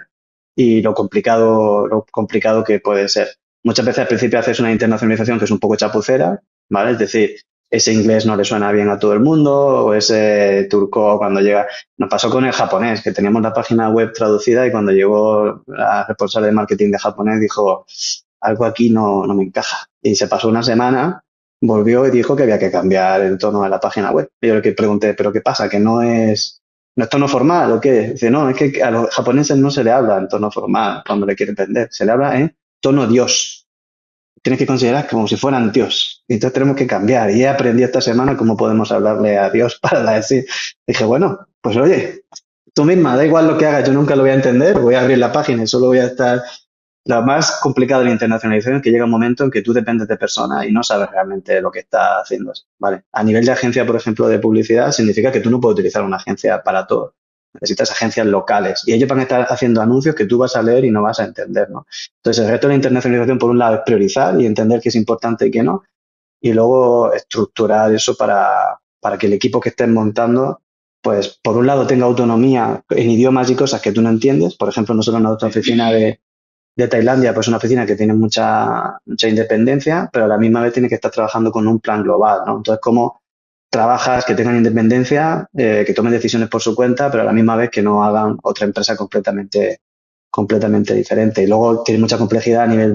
y lo complicado que puede ser. Muchas veces al principio haces una internacionalización que es un poco chapucera, ¿vale? Es decir, ese inglés no le suena bien a todo el mundo, o ese turco cuando llega. Nos pasó con el japonés, que teníamos la página web traducida y cuando llegó la responsable de marketing de japonés dijo, algo aquí no me encaja. Y se pasó una semana, volvió y dijo que había que cambiar el tono de la página web. Y yo le pregunté, ¿pero qué pasa? ¿Que no es tono formal o qué? Dice, no, es que a los japoneses no se le habla en tono formal cuando le quieren vender, se le habla en tono Dios. Tienes que considerar como si fueran Dios. Y entonces tenemos que cambiar. Y he aprendido esta semana cómo podemos hablarle a Dios para decir. Dije, bueno, pues oye, tú misma, da igual lo que hagas, yo nunca lo voy a entender, voy a abrir la página y solo voy a estar. Lo más complicado de la internacionalización es que llega un momento en que tú dependes de personas y no sabes realmente lo que está haciendo. ¿Vale? A nivel de agencia, por ejemplo, de publicidad, significa que tú no puedes utilizar una agencia para todo. Necesitas agencias locales y ellos van a estar haciendo anuncios que tú vas a leer y no vas a entender, ¿no? Entonces, el reto de la internacionalización, por un lado, es priorizar y entender qué es importante y qué no, y luego estructurar eso para que el equipo que estés montando, pues, por un lado, tenga autonomía en idiomas y cosas que tú no entiendes. Por ejemplo, nosotros en nuestra oficina de Tailandia, pues una oficina que tiene mucha independencia, pero a la misma vez tiene que estar trabajando con un plan global, ¿no? Entonces, ¿cómo trabajas que tengan independencia, que tomen decisiones por su cuenta, pero a la misma vez que no hagan otra empresa completamente diferente? Y luego tiene mucha complejidad a nivel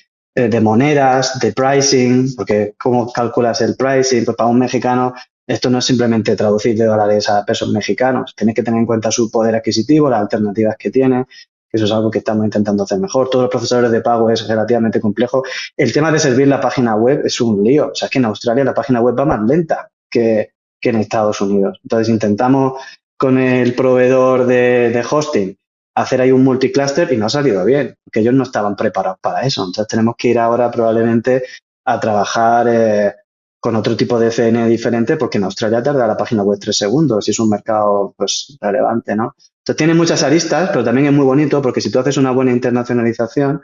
de monedas, de pricing, porque ¿cómo calculas el pricing? Pues para un mexicano esto no es simplemente traducir de dólares a pesos mexicanos. Tienes que tener en cuenta su poder adquisitivo, las alternativas que tiene. Eso es algo que estamos intentando hacer mejor. Todos los procesadores de pago es relativamente complejo. El tema de servir la página web es un lío. O sea, es que en Australia la página web va más lenta que en Estados Unidos. Entonces intentamos con el proveedor de hosting hacer ahí un multicluster y no ha salido bien, porque ellos no estaban preparados para eso. Entonces tenemos que ir ahora probablemente a trabajar con otro tipo de CN diferente, porque en Australia tarda la página web 3 segundos y es un mercado pues relevante, ¿no? Entonces tiene muchas aristas, pero también es muy bonito porque si tú haces una buena internacionalización,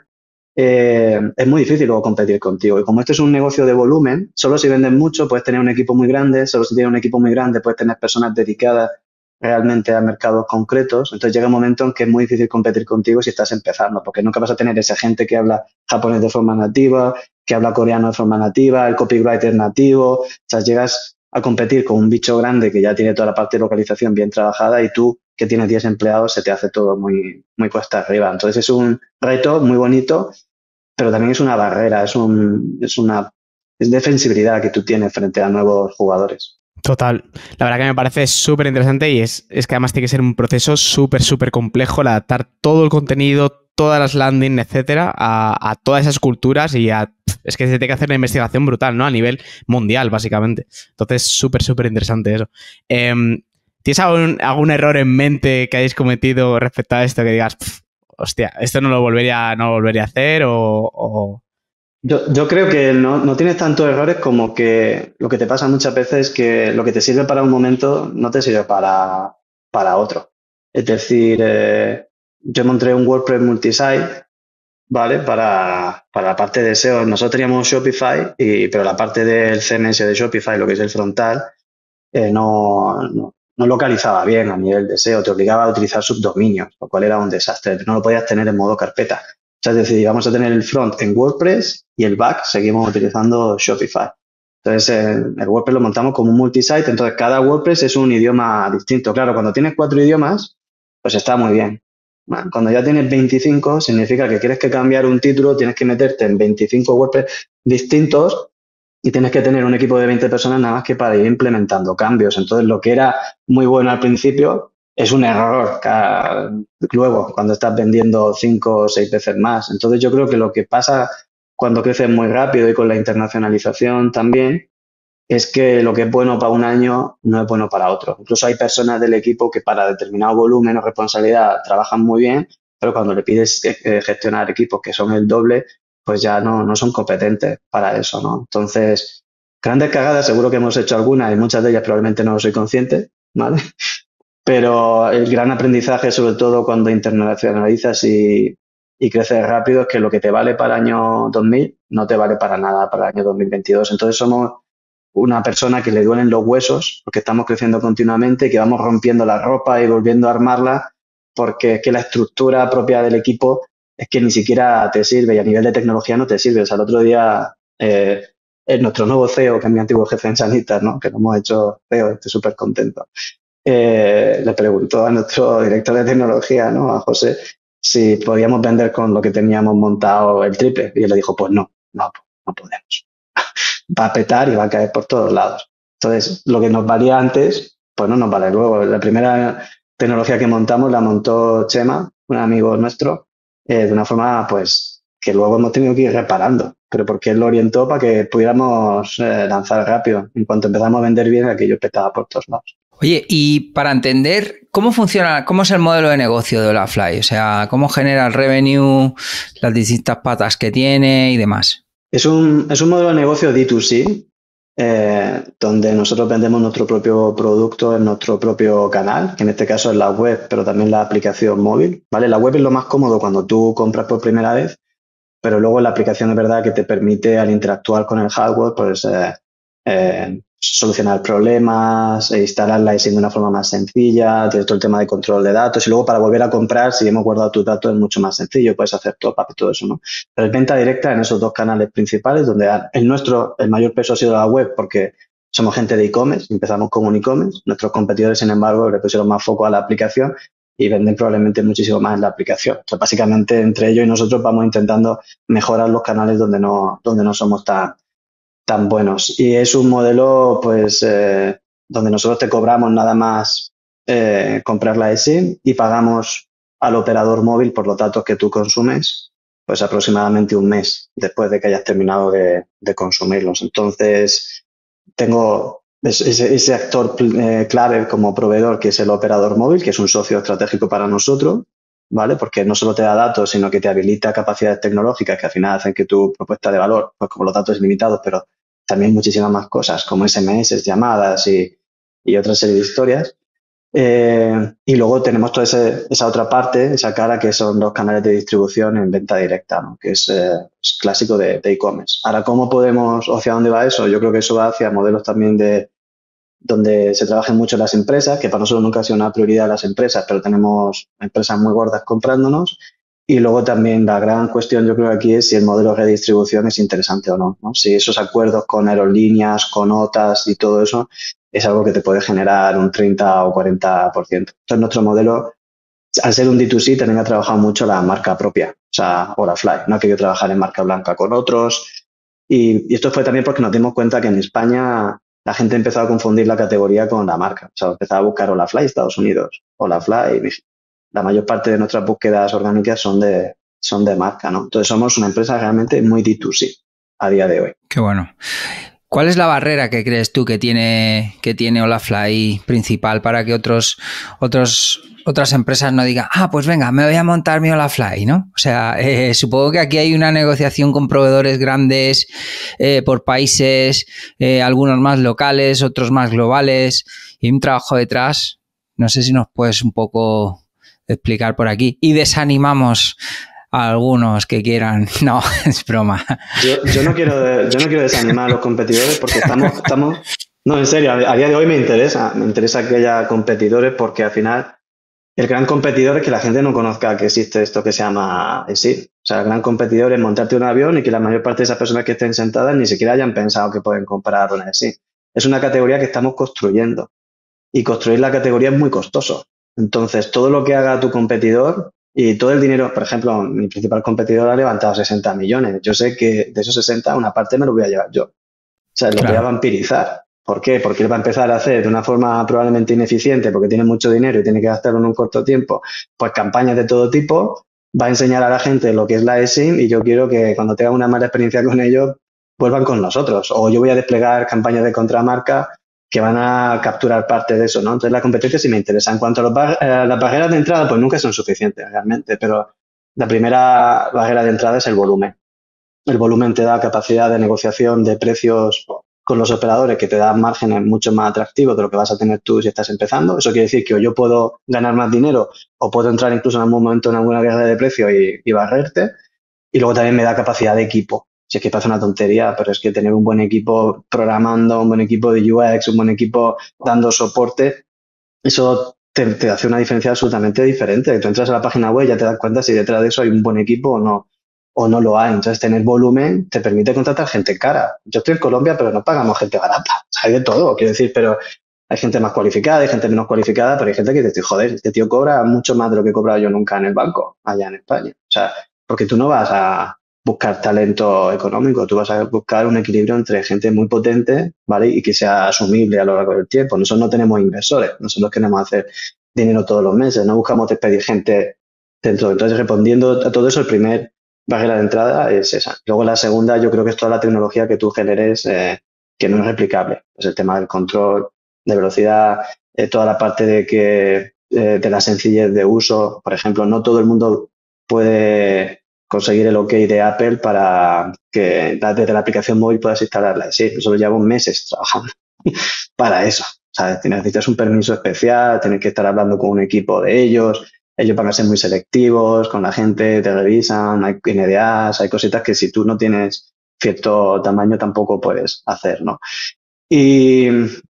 es muy difícil luego competir contigo. Y como esto es un negocio de volumen, solo si vendes mucho puedes tener un equipo muy grande, solo si tienes un equipo muy grande puedes tener personas dedicadas realmente a mercados concretos. Entonces llega un momento en que es muy difícil competir contigo si estás empezando, porque nunca vas a tener esa gente que habla japonés de forma nativa, que habla coreano de forma nativa, el copywriter nativo. O sea, llegas a competir con un bicho grande que ya tiene toda la parte de localización bien trabajada y tú, que tienes 10 empleados, se te hace todo muy, muy cuesta arriba. Entonces es un reto muy bonito, pero también es una barrera, es defensibilidad que tú tienes frente a nuevos jugadores. Total. La verdad que me parece súper interesante y es que además tiene que ser un proceso súper complejo el adaptar todo el contenido, todas las landing, etcétera, a todas esas culturas y es que se tiene que hacer una investigación brutal, ¿no? A nivel mundial, básicamente. Entonces, súper interesante eso. ¿Tienes algún error en mente que hayáis cometido respecto a esto que digas, hostia, esto no lo volvería a hacer o... Yo creo que no tienes tantos errores como que lo que te pasa muchas veces es que lo que te sirve para un momento no te sirve para otro. Es decir, yo monté un WordPress multisite, ¿vale? Para la parte de SEO. Nosotros teníamos Shopify, pero la parte del CMS de Shopify, lo que es el frontal, no no localizaba bien a nivel de SEO, te obligaba a utilizar subdominios, lo cual era un desastre, no lo podías tener en modo carpeta. O sea, es decir, vamos a tener el front en WordPress y el back seguimos utilizando Shopify. Entonces, el WordPress lo montamos como un multisite, entonces cada WordPress es un idioma distinto. Claro, cuando tienes 4 idiomas, pues está muy bien. Bueno, cuando ya tienes 25, significa que quieres que cambiar un título, tienes que meterte en 25 WordPress distintos y tienes que tener un equipo de 20 personas nada más que para ir implementando cambios. Entonces, lo que era muy bueno al principio es un error luego cuando estás vendiendo 5 o 6 veces más. Entonces, yo creo que lo que pasa cuando creces muy rápido y con la internacionalización también, es que lo que es bueno para un año no es bueno para otro. Incluso hay personas del equipo que para determinado volumen o responsabilidad trabajan muy bien, pero cuando le pides gestionar equipos que son el doble, pues ya no son competentes para eso, ¿no? Entonces, grandes cagadas seguro que hemos hecho algunas y muchas de ellas probablemente no soy consciente, ¿vale? Pero el gran aprendizaje, sobre todo cuando internacionalizas y creces rápido, es que lo que te vale para el año 2000 no te vale para nada para el año 2022. Entonces somos una persona que le duelen los huesos porque estamos creciendo continuamente, que vamos rompiendo la ropa y volviendo a armarla porque es que la estructura propia del equipo es que ni siquiera te sirve y a nivel de tecnología no te sirve. O sea, el otro día nuestro nuevo CEO, que es mi antiguo jefe en Sanitas, ¿no? Que lo hemos hecho CEO, estoy súper contento. Le preguntó a nuestro director de tecnología, ¿no? A José, si podíamos vender con lo que teníamos montado el triple. Y él le dijo, pues no podemos. Va a petar y va a caer por todos lados. Entonces, lo que nos valía antes, pues no nos vale luego. La primera tecnología que montamos la montó Chema, un amigo nuestro, de una forma, pues, que luego hemos tenido que ir reparando, pero porque él lo orientó para que pudiéramos lanzar rápido. En cuanto empezamos a vender bien, aquello petaba por todos lados. Oye, y para entender cómo funciona, cómo es el modelo de negocio de Olafly, o sea, cómo genera el revenue, las distintas patas que tiene y demás. Es un modelo de negocio D2C, donde nosotros vendemos nuestro propio producto en nuestro propio canal, que en este caso es la web, pero también la aplicación móvil, ¿vale? La web es lo más cómodo cuando tú compras por primera vez, pero luego la aplicación es verdad que te permite, al interactuar con el hardware, pues solucionar problemas, instalarla de una forma más sencilla, tienes todo el tema de control de datos y luego para volver a comprar, si hemos guardado tus datos, es mucho más sencillo, puedes hacer top-up y todo eso, ¿no? Pero es venta directa en esos dos canales principales, donde el mayor peso ha sido la web, porque somos gente de e-commerce, empezamos con un e-commerce, nuestros competidores, sin embargo, le pusieron más foco a la aplicación y venden probablemente muchísimo más en la aplicación. O sea, básicamente, entre ellos y nosotros vamos intentando mejorar los canales donde no somos tan buenos. Y es un modelo, pues, donde nosotros te cobramos nada más comprar la eSIM y pagamos al operador móvil por los datos que tú consumes, pues aproximadamente un mes después de que hayas terminado de consumirlos. Entonces, tengo ese actor clave como proveedor, que es el operador móvil, que es un socio estratégico para nosotros, ¿vale? Porque no solo te da datos, sino que te habilita capacidades tecnológicas que al final hacen que tu propuesta de valor, pues como los datos limitados, pero también muchísimas más cosas como SMS, llamadas y otra serie de historias. Y luego tenemos toda esa otra parte, esa cara que son los canales de distribución en venta directa, ¿no? Que es clásico de e-commerce. Ahora, ¿cómo podemos o hacia dónde va eso? Yo creo que eso va hacia modelos también donde se trabajen mucho las empresas, que para nosotros nunca ha sido una prioridad las empresas, pero tenemos empresas muy gordas comprándonos. Y luego también la gran cuestión, yo creo que aquí es si el modelo de redistribución es interesante o no, ¿no? Si esos acuerdos con aerolíneas, con OTAs y todo eso es algo que te puede generar un 30 o 40%. Entonces, nuestro modelo, al ser un D2C, también ha trabajado mucho la marca propia, o sea, Olafly. No ha querido trabajar en marca blanca con otros. Y esto fue también porque nos dimos cuenta que en España la gente empezó a confundir la categoría con la marca. O sea, empezaba a buscar Olafly Estados Unidos, Olafly México. La mayor parte de nuestras búsquedas orgánicas son de marca, ¿no? Entonces somos una empresa realmente muy D2C a día de hoy. Qué bueno. ¿Cuál es la barrera que crees tú que tiene Olafly principal para que otras empresas no digan, pues venga, me voy a montar mi Olafly, ¿no? O sea, supongo que aquí hay una negociación con proveedores grandes por países, algunos más locales, otros más globales, y un trabajo detrás. No sé si nos puedes un poco explicar por aquí y desanimamos a algunos que quieran. No, es broma. Yo no quiero desanimar a los competidores porque estamos No, en serio, a día de hoy me interesa que haya competidores porque al final el gran competidor es que la gente no conozca que existe esto que se llama ESIM. O sea, el gran competidor es montarte un avión y que la mayor parte de esas personas que estén sentadas ni siquiera hayan pensado que pueden comprar una ESIM. Es una categoría que estamos construyendo y construir la categoría es muy costoso. Entonces, todo lo que haga tu competidor y todo el dinero, por ejemplo, mi principal competidor ha levantado 60 millones. Yo sé que de esos 60, una parte me lo voy a llevar yo. O sea, lo voy a vampirizar. ¿Por qué? Porque él va a empezar a hacer de una forma probablemente ineficiente porque tiene mucho dinero y tiene que gastarlo en un corto tiempo, pues campañas de todo tipo, va a enseñar a la gente lo que es la eSIM y yo quiero que cuando tengan una mala experiencia con ellos, vuelvan con nosotros. O yo voy a desplegar campañas de contramarca que van a capturar parte de eso, ¿no? Entonces la competencia sí me interesa. En cuanto a las barreras de entrada, pues nunca son suficientes realmente, pero la primera barrera de entrada es el volumen. El volumen te da capacidad de negociación de precios con los operadores que te dan márgenes mucho más atractivos de lo que vas a tener tú si estás empezando. Eso quiere decir que o yo puedo ganar más dinero o puedo entrar incluso en algún momento en alguna guerra de precios y barrerte. Y luego también me da capacidad de equipo. Si es que parece una tontería, pero es que tener un buen equipo programando, un buen equipo de UX, un buen equipo dando soporte, eso te hace una diferencia absolutamente diferente. Tú entras a la página web y ya te das cuenta si detrás de eso hay un buen equipo o no lo hay. Entonces, tener volumen te permite contratar gente cara. Yo estoy en Colombia, pero no pagamos gente barata. O sea, hay de todo, quiero decir, pero hay gente más cualificada, hay gente menos cualificada, pero hay gente que te dice, joder, este tío cobra mucho más de lo que he cobrado yo nunca en el banco, allá en España. O sea, porque tú no vas a buscar talento económico, tú vas a buscar un equilibrio entre gente muy potente, ¿vale? Y que sea asumible a lo largo del tiempo. Nosotros no tenemos inversores, nosotros queremos hacer dinero todos los meses, no buscamos despedir gente dentro. Entonces, respondiendo a todo eso, el primer barrera de entrada es esa. Luego la segunda, yo creo que es toda la tecnología que tú generes que no es replicable. Es el tema del control, de velocidad, toda la parte de la sencillez de uso. Por ejemplo, no todo el mundo puede conseguir el OK de Apple para que desde la aplicación móvil puedas instalarla. Sí, nosotros llevamos meses trabajando para eso. ¿Sabes? Necesitas un permiso especial, tienes que estar hablando con un equipo de ellos van a ser muy selectivos con la gente, te revisan, hay NDAs, hay cositas que si tú no tienes cierto tamaño tampoco puedes hacer, ¿no? Y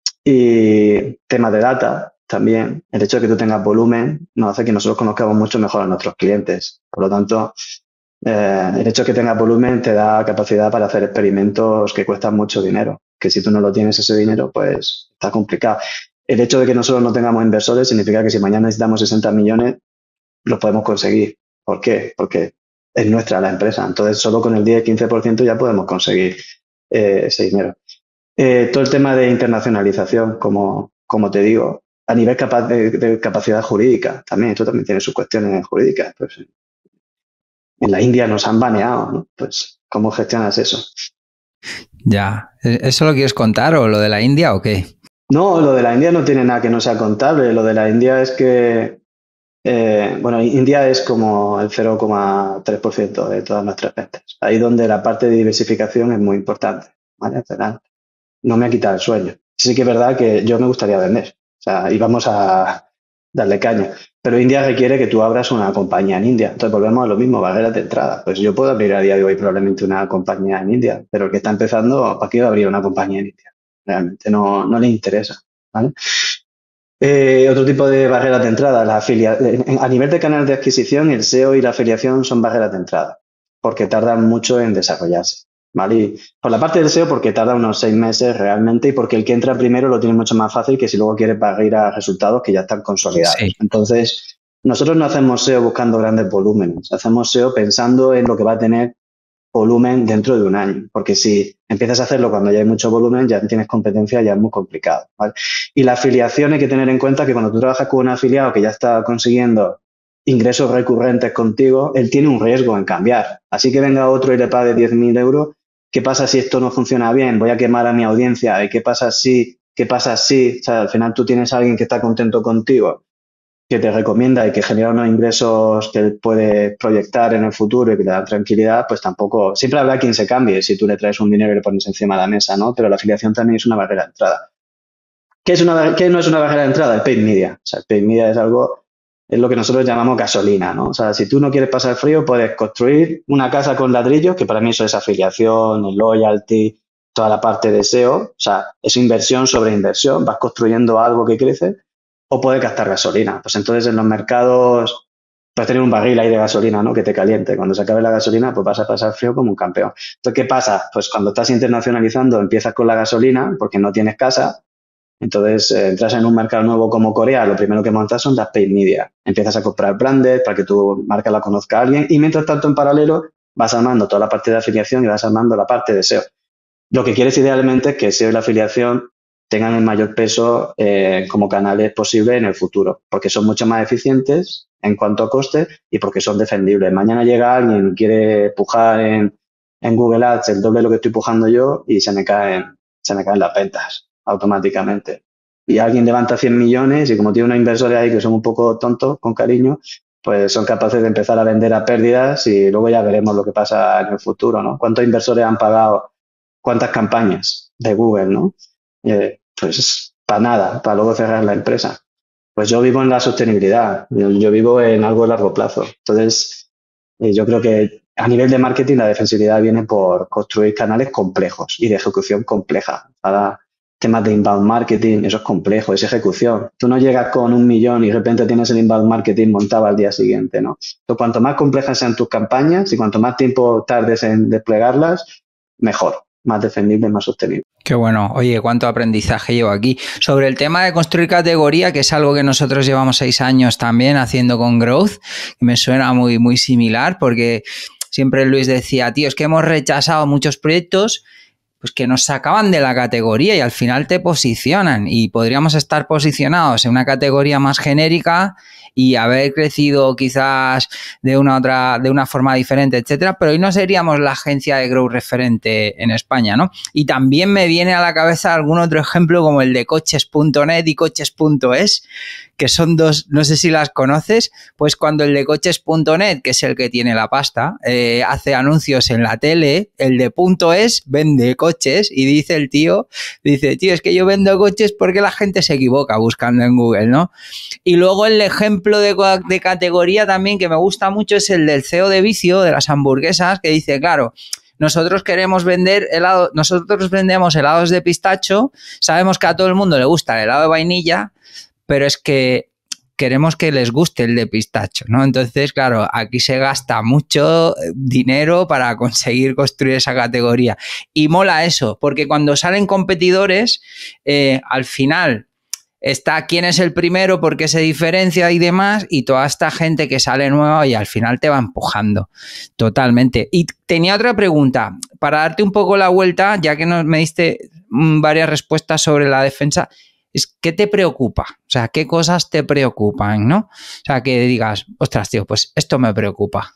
temas de data también, el hecho de que tú tengas volumen nos hace que nosotros conozcamos mucho mejor a nuestros clientes. Por lo tanto, el hecho de que tengas volumen te da capacidad para hacer experimentos que cuestan mucho dinero, que si tú no lo tienes ese dinero, pues está complicado. El hecho de que nosotros no tengamos inversores significa que si mañana necesitamos 60 millones, los podemos conseguir. ¿Por qué? Porque es nuestra la empresa. Entonces, solo con el 10-15% ya podemos conseguir ese dinero. Todo el tema de internacionalización, como te digo, a nivel de capacidad jurídica también. Esto también tiene sus cuestiones jurídicas. Pues, en la India nos han baneado, ¿no? Pues, ¿cómo gestionas eso? Ya. ¿Eso lo quieres contar o lo de la India o qué? No, lo de la India no tiene nada que no sea contable. Lo de la India es que India es como el 0,3% de todas nuestras ventas. Ahí donde la parte de diversificación es muy importante, ¿vale? No me ha quitado el sueño. Sí que es verdad que yo me gustaría vender, o sea, íbamos a darle caña. Pero India requiere que tú abras una compañía en India. Entonces volvemos a lo mismo, barreras de entrada. Pues yo puedo abrir a día de hoy probablemente una compañía en India, pero el que está empezando, ¿para qué va a abrir una compañía en India? Realmente no le interesa, ¿vale? Otro tipo de barreras de entrada, a nivel de canal de adquisición, el SEO y la afiliación son barreras de entrada, porque tardan mucho en desarrollarse, ¿vale? Y por la parte del SEO, porque tarda unos 6 meses realmente, y porque el que entra primero lo tiene mucho más fácil que si luego quiere ir a resultados que ya están consolidados. Sí. Entonces, nosotros no hacemos SEO buscando grandes volúmenes, hacemos SEO pensando en lo que va a tener volumen dentro de un año, porque si empiezas a hacerlo cuando ya hay mucho volumen, ya tienes competencia, ya es muy complicado, ¿vale? Y la afiliación hay que tener en cuenta que cuando tú trabajas con un afiliado que ya está consiguiendo ingresos recurrentes contigo, él tiene un riesgo en cambiar. Así que venga otro y le pague 10.000 euros, ¿qué pasa si esto no funciona bien? Voy a quemar a mi audiencia. ¿Y qué pasa si? O sea, al final tú tienes a alguien que está contento contigo, que te recomienda y que genera unos ingresos que él puede proyectar en el futuro y que le da tranquilidad, pues tampoco, siempre habrá quien se cambie si tú le traes un dinero y le pones encima de la mesa, ¿no? Pero la afiliación también es una barrera de entrada. ¿Qué no es una barrera de entrada? El paid media. O sea, el paid media es lo que nosotros llamamos gasolina, ¿no? O sea, si tú no quieres pasar frío, puedes construir una casa con ladrillos, que para mí eso es afiliación, el loyalty, toda la parte de SEO, o sea, es inversión sobre inversión, vas construyendo algo que crece, o puedes gastar gasolina. Pues entonces en los mercados puedes tener un barril ahí de gasolina, ¿no? Que te caliente. Cuando se acabe la gasolina, pues vas a pasar frío como un campeón. Entonces, ¿qué pasa? Pues cuando estás internacionalizando, empiezas con la gasolina porque no tienes casa. Entonces, entras en un mercado nuevo como Corea, lo primero que montas son las paid media. Empiezas a comprar branded para que tu marca la conozca a alguien y mientras tanto, en paralelo, vas armando toda la parte de afiliación y vas armando la parte de SEO. Lo que quieres idealmente es que SEO y la afiliación tengan el mayor peso como canales posible en el futuro, porque son mucho más eficientes en cuanto a coste y porque son defendibles. Mañana llega alguien y quiere pujar en Google Ads el doble de lo que estoy pujando yo y se me caen las ventas automáticamente. Y alguien levanta 100 millones y como tiene unos inversores ahí que son un poco tontos, con cariño, pues son capaces de empezar a vender a pérdidas y luego ya veremos lo que pasa en el futuro, ¿no? ¿Cuántos inversores han pagado cuántas campañas de Google, ¿no? Pues para nada, para luego cerrar la empresa. Pues yo vivo en la sostenibilidad, yo vivo en algo de largo plazo. Entonces, yo creo que a nivel de marketing la defensividad viene por construir canales complejos y de ejecución compleja. Para temas de inbound marketing, eso es complejo, es ejecución. Tú no llegas con 1 millón y de repente tienes el inbound marketing montado al día siguiente, ¿no? Entonces, cuanto más complejas sean tus campañas y cuanto más tiempo tardes en desplegarlas, mejor, más defendible, más sostenible. Qué bueno. Oye, cuánto aprendizaje llevo aquí. Sobre el tema de construir categoría, que es algo que nosotros llevamos 6 años también haciendo con Growth, me suena muy, muy similar porque siempre Luis decía, tío, es que hemos rechazado muchos proyectos pues que nos sacaban de la categoría y al final te posicionan y podríamos estar posicionados en una categoría más genérica y haber crecido quizás de una forma diferente, etcétera, pero hoy no seríamos la agencia de Growth referente en España, ¿no? Y también me viene a la cabeza algún otro ejemplo como el de coches.net y coches.es, que son dos, no sé si las conoces, pues cuando el de coches.net, que es el que tiene la pasta, hace anuncios en la tele, el de .es vende coches y dice el tío, es que yo vendo coches porque la gente se equivoca buscando en Google, ¿no? Y luego el ejemplo de categoría también que me gusta mucho es el del CEO de Vicio, de las hamburguesas, que dice, claro, nosotros queremos vender helado, nosotros vendemos helados de pistacho, sabemos que a todo el mundo le gusta el helado de vainilla, pero es que queremos que les guste el de pistacho, ¿no? Entonces, claro, aquí se gasta mucho dinero para conseguir construir esa categoría. Y mola eso, porque cuando salen competidores, al final está quién es el primero, por qué se diferencia y demás, y toda esta gente que sale nueva y al final te va empujando totalmente. Y tenía otra pregunta, para darte un poco la vuelta, ya que me diste varias respuestas sobre la defensa. ¿Qué te preocupa? O sea, ¿qué cosas te preocupan, no? O sea, que digas, ostras, tío, pues esto me preocupa.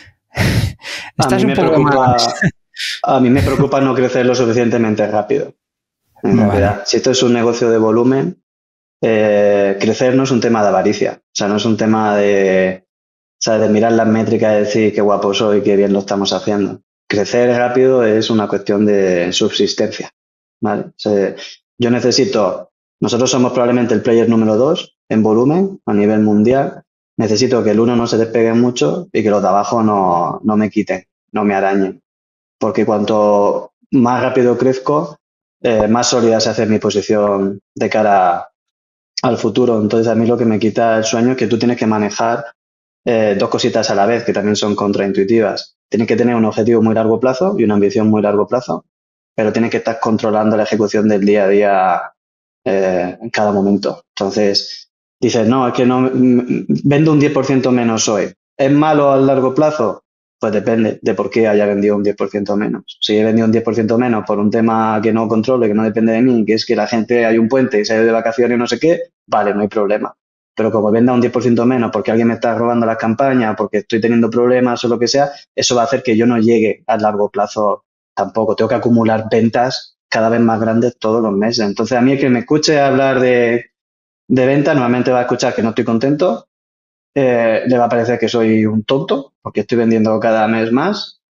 Estás un poco más. A mí me preocupa no crecer lo suficientemente rápido. En realidad, si esto es un negocio de volumen, crecer no es un tema de avaricia. O sea, no es un tema de mirar las métricas y decir qué guapo soy, qué bien lo estamos haciendo. Crecer rápido es una cuestión de subsistencia, ¿vale? O sea, nosotros somos probablemente el player número 2 en volumen a nivel mundial. Necesito que el 1 no se despegue mucho y que los de abajo no me quiten, no me arañen. Porque cuanto más rápido crezco, más sólida se hace mi posición de cara al futuro. Entonces, a mí lo que me quita el sueño es que tú tienes que manejar 2 cositas a la vez que también son contraintuitivas. Tienes que tener un objetivo muy largo plazo y una ambición muy largo plazo, pero tienes que estar controlando la ejecución del día a día en cada momento. Entonces, dices, no, es que no vendo un 10% menos hoy. ¿Es malo a largo plazo? Pues depende de por qué haya vendido un 10% menos. Si he vendido un 10% menos por un tema que no controlo, que no depende de mí, que es que la gente hay un puente y se ha ido de vacaciones y no sé qué, vale, no hay problema. Pero como venda un 10% menos porque alguien me está robando las campañas, porque estoy teniendo problemas o lo que sea, eso va a hacer que yo no llegue a largo plazo tampoco. Tengo que acumular ventas cada vez más grandes todos los meses. Entonces, a mí el que me escuche hablar de venta, normalmente va a escuchar que no estoy contento, le va a parecer que soy un tonto, porque estoy vendiendo cada mes más,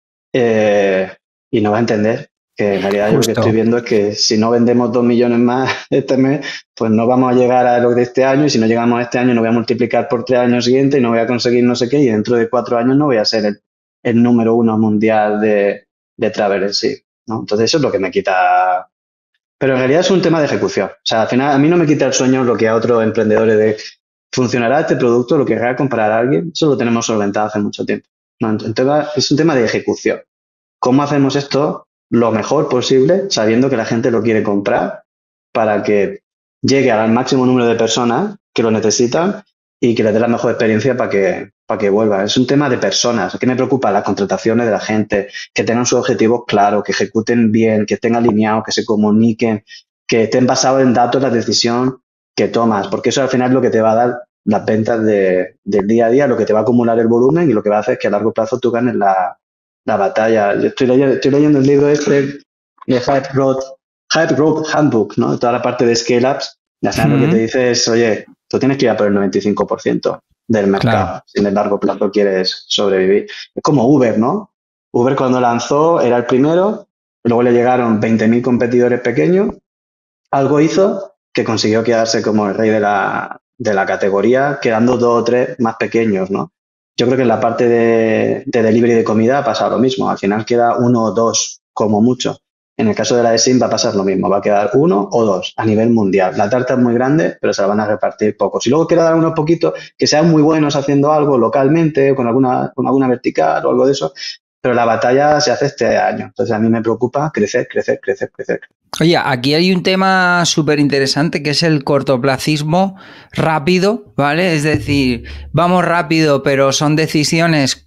y no va a entender que en realidad yo lo que estoy viendo es que si no vendemos 2 millones más este mes, pues no vamos a llegar a lo de este año, y si no llegamos a este año no voy a multiplicar por 3 años siguientes y no voy a conseguir no sé qué, y dentro de 4 años no voy a ser el número 1 mundial de Travel en sí. ¿no? Entonces eso es lo que me quita. Pero en realidad es un tema de ejecución. O sea, al final a mí no me quita el sueño lo que a otros emprendedores de ¿funcionará este producto? ¿Lo querrá comprar a alguien? Eso lo tenemos solventado hace mucho tiempo, ¿no? Entonces es un tema de ejecución. ¿Cómo hacemos esto lo mejor posible sabiendo que la gente lo quiere comprar para que llegue al máximo número de personas que lo necesitan y que les dé la mejor experiencia para que vuelvan? Es un tema de personas. ¿Qué me preocupa? Las contrataciones de la gente, que tengan sus objetivos claros, que ejecuten bien, que estén alineados, que se comuniquen, que estén basados en datos la decisión que tomas, porque eso al final es lo que te va a dar las ventas del día a día, lo que te va a acumular el volumen y lo que va a hacer es que a largo plazo tú ganes la batalla. Yo estoy leyendo el libro de Hype Growth Handbook, ¿no? Toda la parte de scale-ups. Ya sabes, lo que te dice es, oye, tú tienes que ir a por el 95% del mercado. Claro. Si en el largo plazo quieres sobrevivir. Es como Uber, ¿no? Uber cuando lanzó era el primero, luego le llegaron 20.000 competidores pequeños, algo hizo que consiguió quedarse como el rey de la categoría, quedando 2 o 3 más pequeños, ¿no? Yo creo que en la parte de delivery de comida ha pasado lo mismo. Al final queda 1 o 2 como mucho. En el caso de la de SIM va a pasar lo mismo. Va a quedar 1 o 2 a nivel mundial. La tarta es muy grande, pero se la van a repartir pocos. Si luego quiero dar unos poquitos que sean muy buenos haciendo algo localmente, con alguna vertical o algo de eso, pero la batalla se hace este año. Entonces a mí me preocupa crecer. Oye, aquí hay un tema súper interesante que es el cortoplacismo rápido, ¿vale? Es decir, vamos rápido, pero son decisiones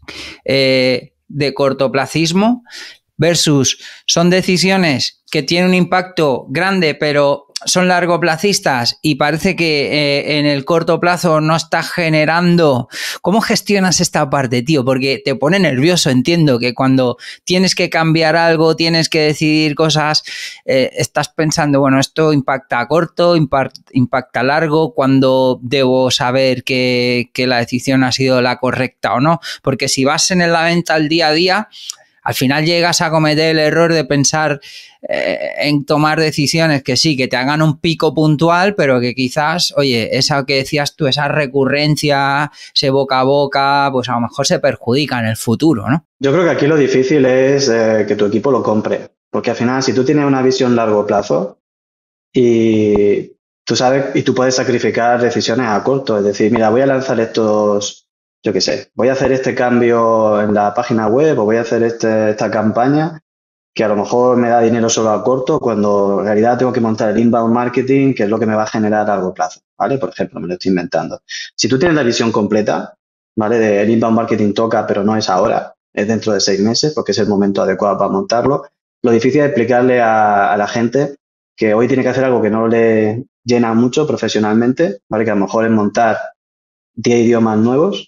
de cortoplacismo versus son decisiones que tienen un impacto grande, pero son largoplacistas y parece que en el corto plazo no está generando. ¿Cómo gestionas esta parte, tío? Porque te pone nervioso, entiendo que cuando tienes que cambiar algo, tienes que decidir cosas, estás pensando, bueno, esto impacta a corto, impacta a largo, ¿cuándo debo saber que la decisión ha sido la correcta o no? Porque si vas en la venta al día a día, al final llegas a cometer el error de pensar en tomar decisiones que sí, que te hagan un pico puntual, pero que quizás, oye, esa que decías tú, esa recurrencia, ese boca a boca, pues a lo mejor se perjudica en el futuro, ¿no? Yo creo que aquí lo difícil es que tu equipo lo compre, porque al final si tú tienes una visión largo plazo y tú sabes y tú puedes sacrificar decisiones a corto, es decir, mira, voy a lanzar estos, yo qué sé, voy a hacer este cambio en la página web o voy a hacer esta campaña que a lo mejor me da dinero solo a corto, cuando en realidad tengo que montar el inbound marketing, que es lo que me va a generar a largo plazo, ¿vale? Por ejemplo, me lo estoy inventando. Si tú tienes la visión completa, ¿vale? El inbound marketing toca, pero no es ahora, es dentro de 6 meses, porque es el momento adecuado para montarlo. Lo difícil es explicarle a la gente que hoy tiene que hacer algo que no le llena mucho profesionalmente, ¿vale? Que a lo mejor es montar 10 idiomas nuevos,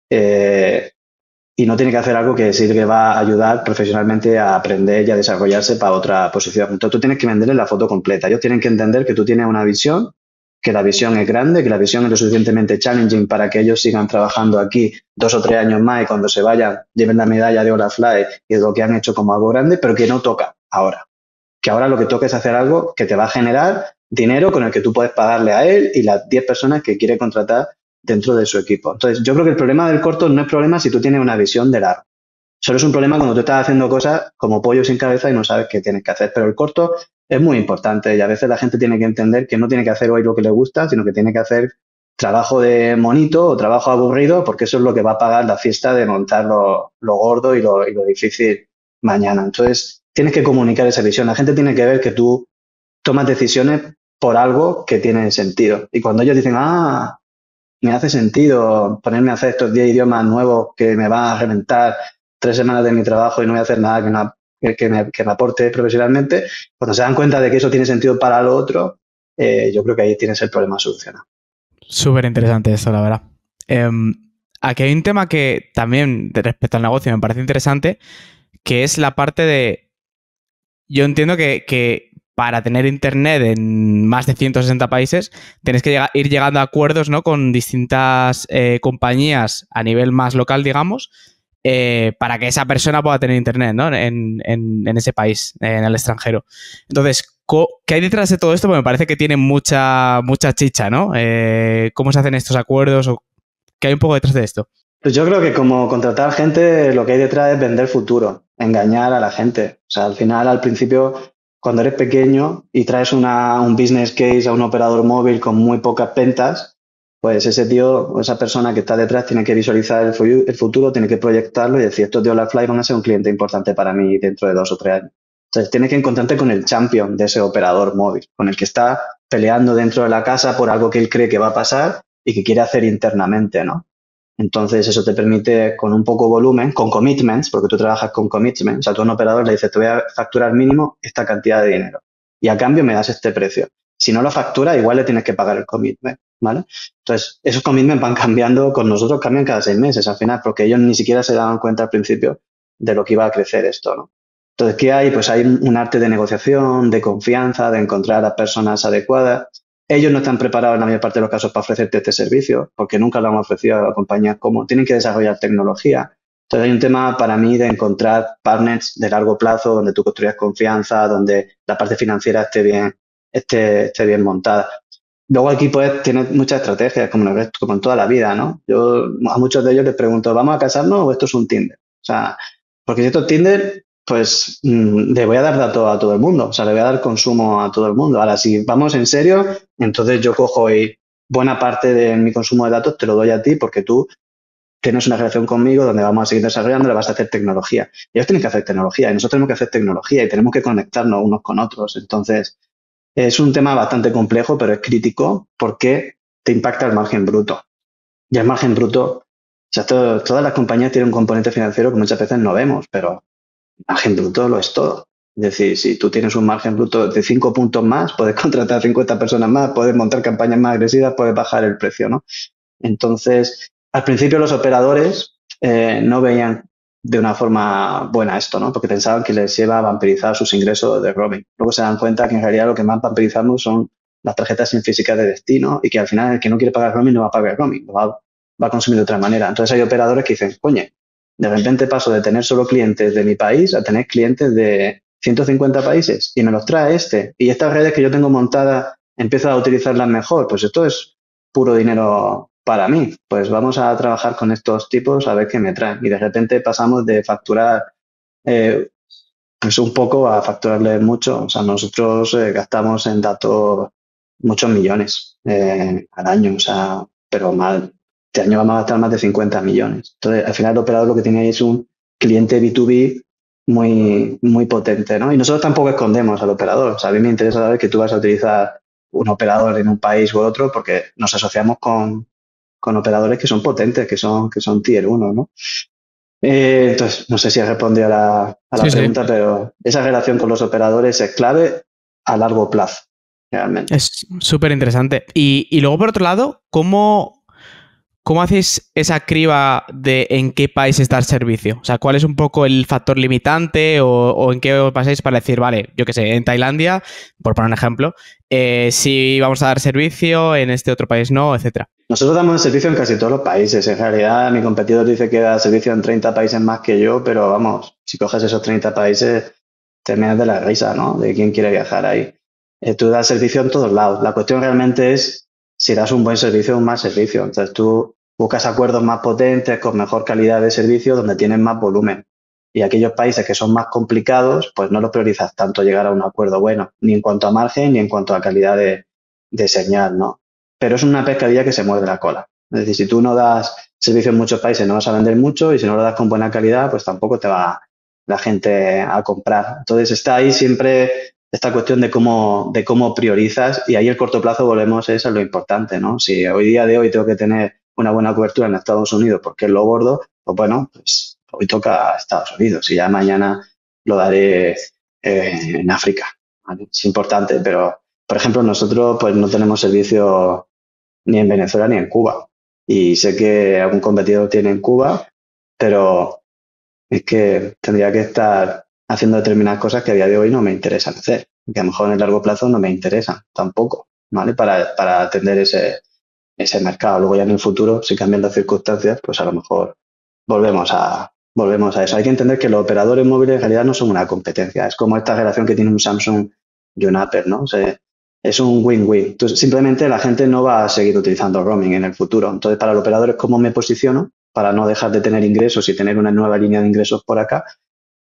y no tiene que hacer algo que sí que va a ayudar profesionalmente a aprender y a desarrollarse para otra posición. Entonces tú tienes que venderle la foto completa. Ellos tienen que entender que tú tienes una visión, que la visión es grande, que la visión es lo suficientemente challenging para que ellos sigan trabajando aquí 2 o 3 años más y cuando se vayan lleven la medalla de Orafly y de lo que han hecho como algo grande, pero que no toca ahora. Que ahora lo que toca es hacer algo que te va a generar dinero con el que tú puedes pagarle a él y las 10 personas que quiere contratar dentro de su equipo. Entonces, yo creo que el problema del corto no es problema si tú tienes una visión de largo. Solo es un problema cuando tú estás haciendo cosas como pollo sin cabeza y no sabes qué tienes que hacer. Pero el corto es muy importante y a veces la gente tiene que entender que no tiene que hacer hoy lo que le gusta, sino que tiene que hacer trabajo de monito o trabajo aburrido, porque eso es lo que va a pagar la fiesta de montar lo gordo y lo difícil mañana. Entonces, tienes que comunicar esa visión. La gente tiene que ver que tú tomas decisiones por algo que tiene sentido. Y cuando ellos dicen, me hace sentido ponerme a hacer estos 10 idiomas nuevos que me van a reventar 3 semanas de mi trabajo y no voy a hacer nada que me aporte profesionalmente, cuando se dan cuenta de que eso tiene sentido para lo otro, yo creo que ahí tienes el problema solucionado. Súper interesante esto, la verdad. Aquí hay un tema que también respecto al negocio me parece interesante, que es la parte de... Yo entiendo que para tener internet en más de 160 países, tienes que ir llegando a acuerdos, ¿no?, con distintas compañías a nivel más local, digamos, para que esa persona pueda tener internet, ¿no?, en ese país, en el extranjero. Entonces, ¿qué hay detrás de todo esto? Pues me parece que tiene mucha chicha, ¿no? ¿Cómo se hacen estos acuerdos? ¿O qué hay un poco detrás de esto? Pues yo creo que como contratar gente, lo que hay detrás es vender futuro. engañar a la gente. O sea, al final, al principio, cuando eres pequeño y traes un business case a un operador móvil con muy pocas ventas, pues ese tío o esa persona que está detrás tiene que visualizar el futuro, tiene que proyectarlo y decir, estos de Olafly van a ser un cliente importante para mí dentro de 2 o 3 años. Entonces, tienes que encontrarte con el champion de ese operador móvil, con el que está peleando dentro de la casa por algo que él cree que va a pasar y que quiere hacer internamente, ¿no? Entonces, eso te permite, con un poco volumen, con commitments, porque tú trabajas con commitments, o sea, tú a un operador le dices, te voy a facturar mínimo esta cantidad de dinero y a cambio me das este precio. Si no lo factura, igual le tienes que pagar el commitment, ¿vale? Entonces, esos commitments van cambiando, con nosotros cambian cada 6 meses al final, porque ellos ni siquiera se daban cuenta al principio de lo que iba a crecer esto, ¿no? Entonces, ¿qué hay? Pues hay un arte de negociación, de confianza, de encontrar a personas adecuadas. Ellos no están preparados en la mayor parte de los casos para ofrecerte este servicio, porque nunca lo han ofrecido a la compañía como tienen que desarrollar tecnología. Entonces hay un tema para mí de encontrar partners de largo plazo donde tú construyas confianza, donde la parte financiera esté bien montada. Luego aquí pues tienes muchas estrategias, como en toda la vida, ¿no? Yo a muchos de ellos les pregunto, ¿vamos a casarnos o esto es un Tinder? O sea, porque si esto es Tinder, pues le voy a dar datos a todo el mundo, o sea, le voy a dar consumo a todo el mundo. Ahora, si vamos en serio, entonces yo cojo y buena parte de mi consumo de datos te lo doy a ti porque tú tienes una relación conmigo donde vamos a seguir desarrollando, le vas a hacer tecnología. Ellos tienen que hacer tecnología y nosotros tenemos que hacer tecnología y tenemos que conectarnos unos con otros. Entonces, es un tema bastante complejo, pero es crítico porque te impacta el margen bruto. Y el margen bruto, o sea, todas las compañías tienen un componente financiero que muchas veces no vemos, pero el margen bruto lo es todo. Es decir, si tú tienes un margen bruto de 5 puntos más, puedes contratar 50 personas más, puedes montar campañas más agresivas, puedes bajar el precio, ¿no? Entonces, al principio los operadores no veían de una forma buena esto, ¿no? Porque pensaban que les iba a vampirizar sus ingresos de roaming. Luego se dan cuenta que en realidad lo que más vampirizamos son las tarjetas sin físicas de destino y que al final el que no quiere pagar roaming no va a pagar roaming, va a consumir de otra manera. Entonces hay operadores que dicen, coño, de repente paso de tener solo clientes de mi país a tener clientes de 150 países y me los trae este. Y estas redes que yo tengo montadas empiezo a utilizarlas mejor. Pues esto es puro dinero para mí. Pues vamos a trabajar con estos tipos a ver qué me traen. Y de repente pasamos de facturar pues un poco a facturarles mucho. O sea, nosotros gastamos en datos muchos millones al año. O sea, pero mal. Este año vamos a gastar más de 50 millones. Entonces, al final el operador lo que tiene ahí es un cliente B2B muy, muy potente, ¿no? Y nosotros tampoco escondemos al operador. O sea, a mí me interesa saber que tú vas a utilizar un operador en un país u otro porque nos asociamos con operadores que son potentes, que son tier 1, ¿no? Entonces, no sé si he respondido a la pregunta, sí. Pero esa relación con los operadores es clave a largo plazo, realmente. Es súper interesante. Y luego, por otro lado, ¿cómo hacéis esa criba de en qué país está el servicio? O sea, ¿cuál es un poco el factor limitante o en qué os basáis para decir, vale, yo qué sé, en Tailandia, por poner un ejemplo, sí vamos a dar servicio, en este otro país no, etcétera? Nosotros damos servicio en casi todos los países. En realidad, mi competidor dice que da servicio en 30 países más que yo, pero vamos, si coges esos 30 países, terminas de la risa, ¿no? De quién quiere viajar ahí. Tú das servicio en todos lados. La cuestión realmente es si das un buen servicio o un mal servicio. Entonces, tú buscas acuerdos más potentes, con mejor calidad de servicio, donde tienen más volumen. Y aquellos países que son más complicados, pues no los priorizas tanto llegar a un acuerdo bueno, ni en cuanto a margen, ni en cuanto a calidad de señal, ¿no? Pero es una pescadilla que se muerde la cola. Es decir, si tú no das servicio en muchos países, no vas a vender mucho, y si no lo das con buena calidad, pues tampoco te va la gente a comprar. Entonces está ahí siempre esta cuestión de cómo priorizas, y ahí el corto plazo volvemos a lo importante, ¿no? Si día de hoy tengo que tener una buena cobertura en Estados Unidos porque es lo gordo, pues bueno, pues hoy toca a Estados Unidos y ya mañana lo daré en África, ¿vale? Es importante, pero por ejemplo nosotros pues no tenemos servicio ni en Venezuela ni en Cuba, y sé que algún competidor tiene en Cuba, pero es que tendría que estar haciendo determinadas cosas que a día de hoy no me interesan hacer, que a lo mejor en el largo plazo no me interesan tampoco, ¿vale? Para atender ese mercado. Luego ya en el futuro, si cambian las circunstancias, pues a lo mejor volvemos a eso. Hay que entender que los operadores móviles en realidad no son una competencia. Es como esta relación que tiene un Samsung y un Apple, ¿no? O sea, es un win-win. Entonces, simplemente la gente no va a seguir utilizando roaming en el futuro. Entonces, para el operador es cómo me posiciono para no dejar de tener ingresos y tener una nueva línea de ingresos por acá.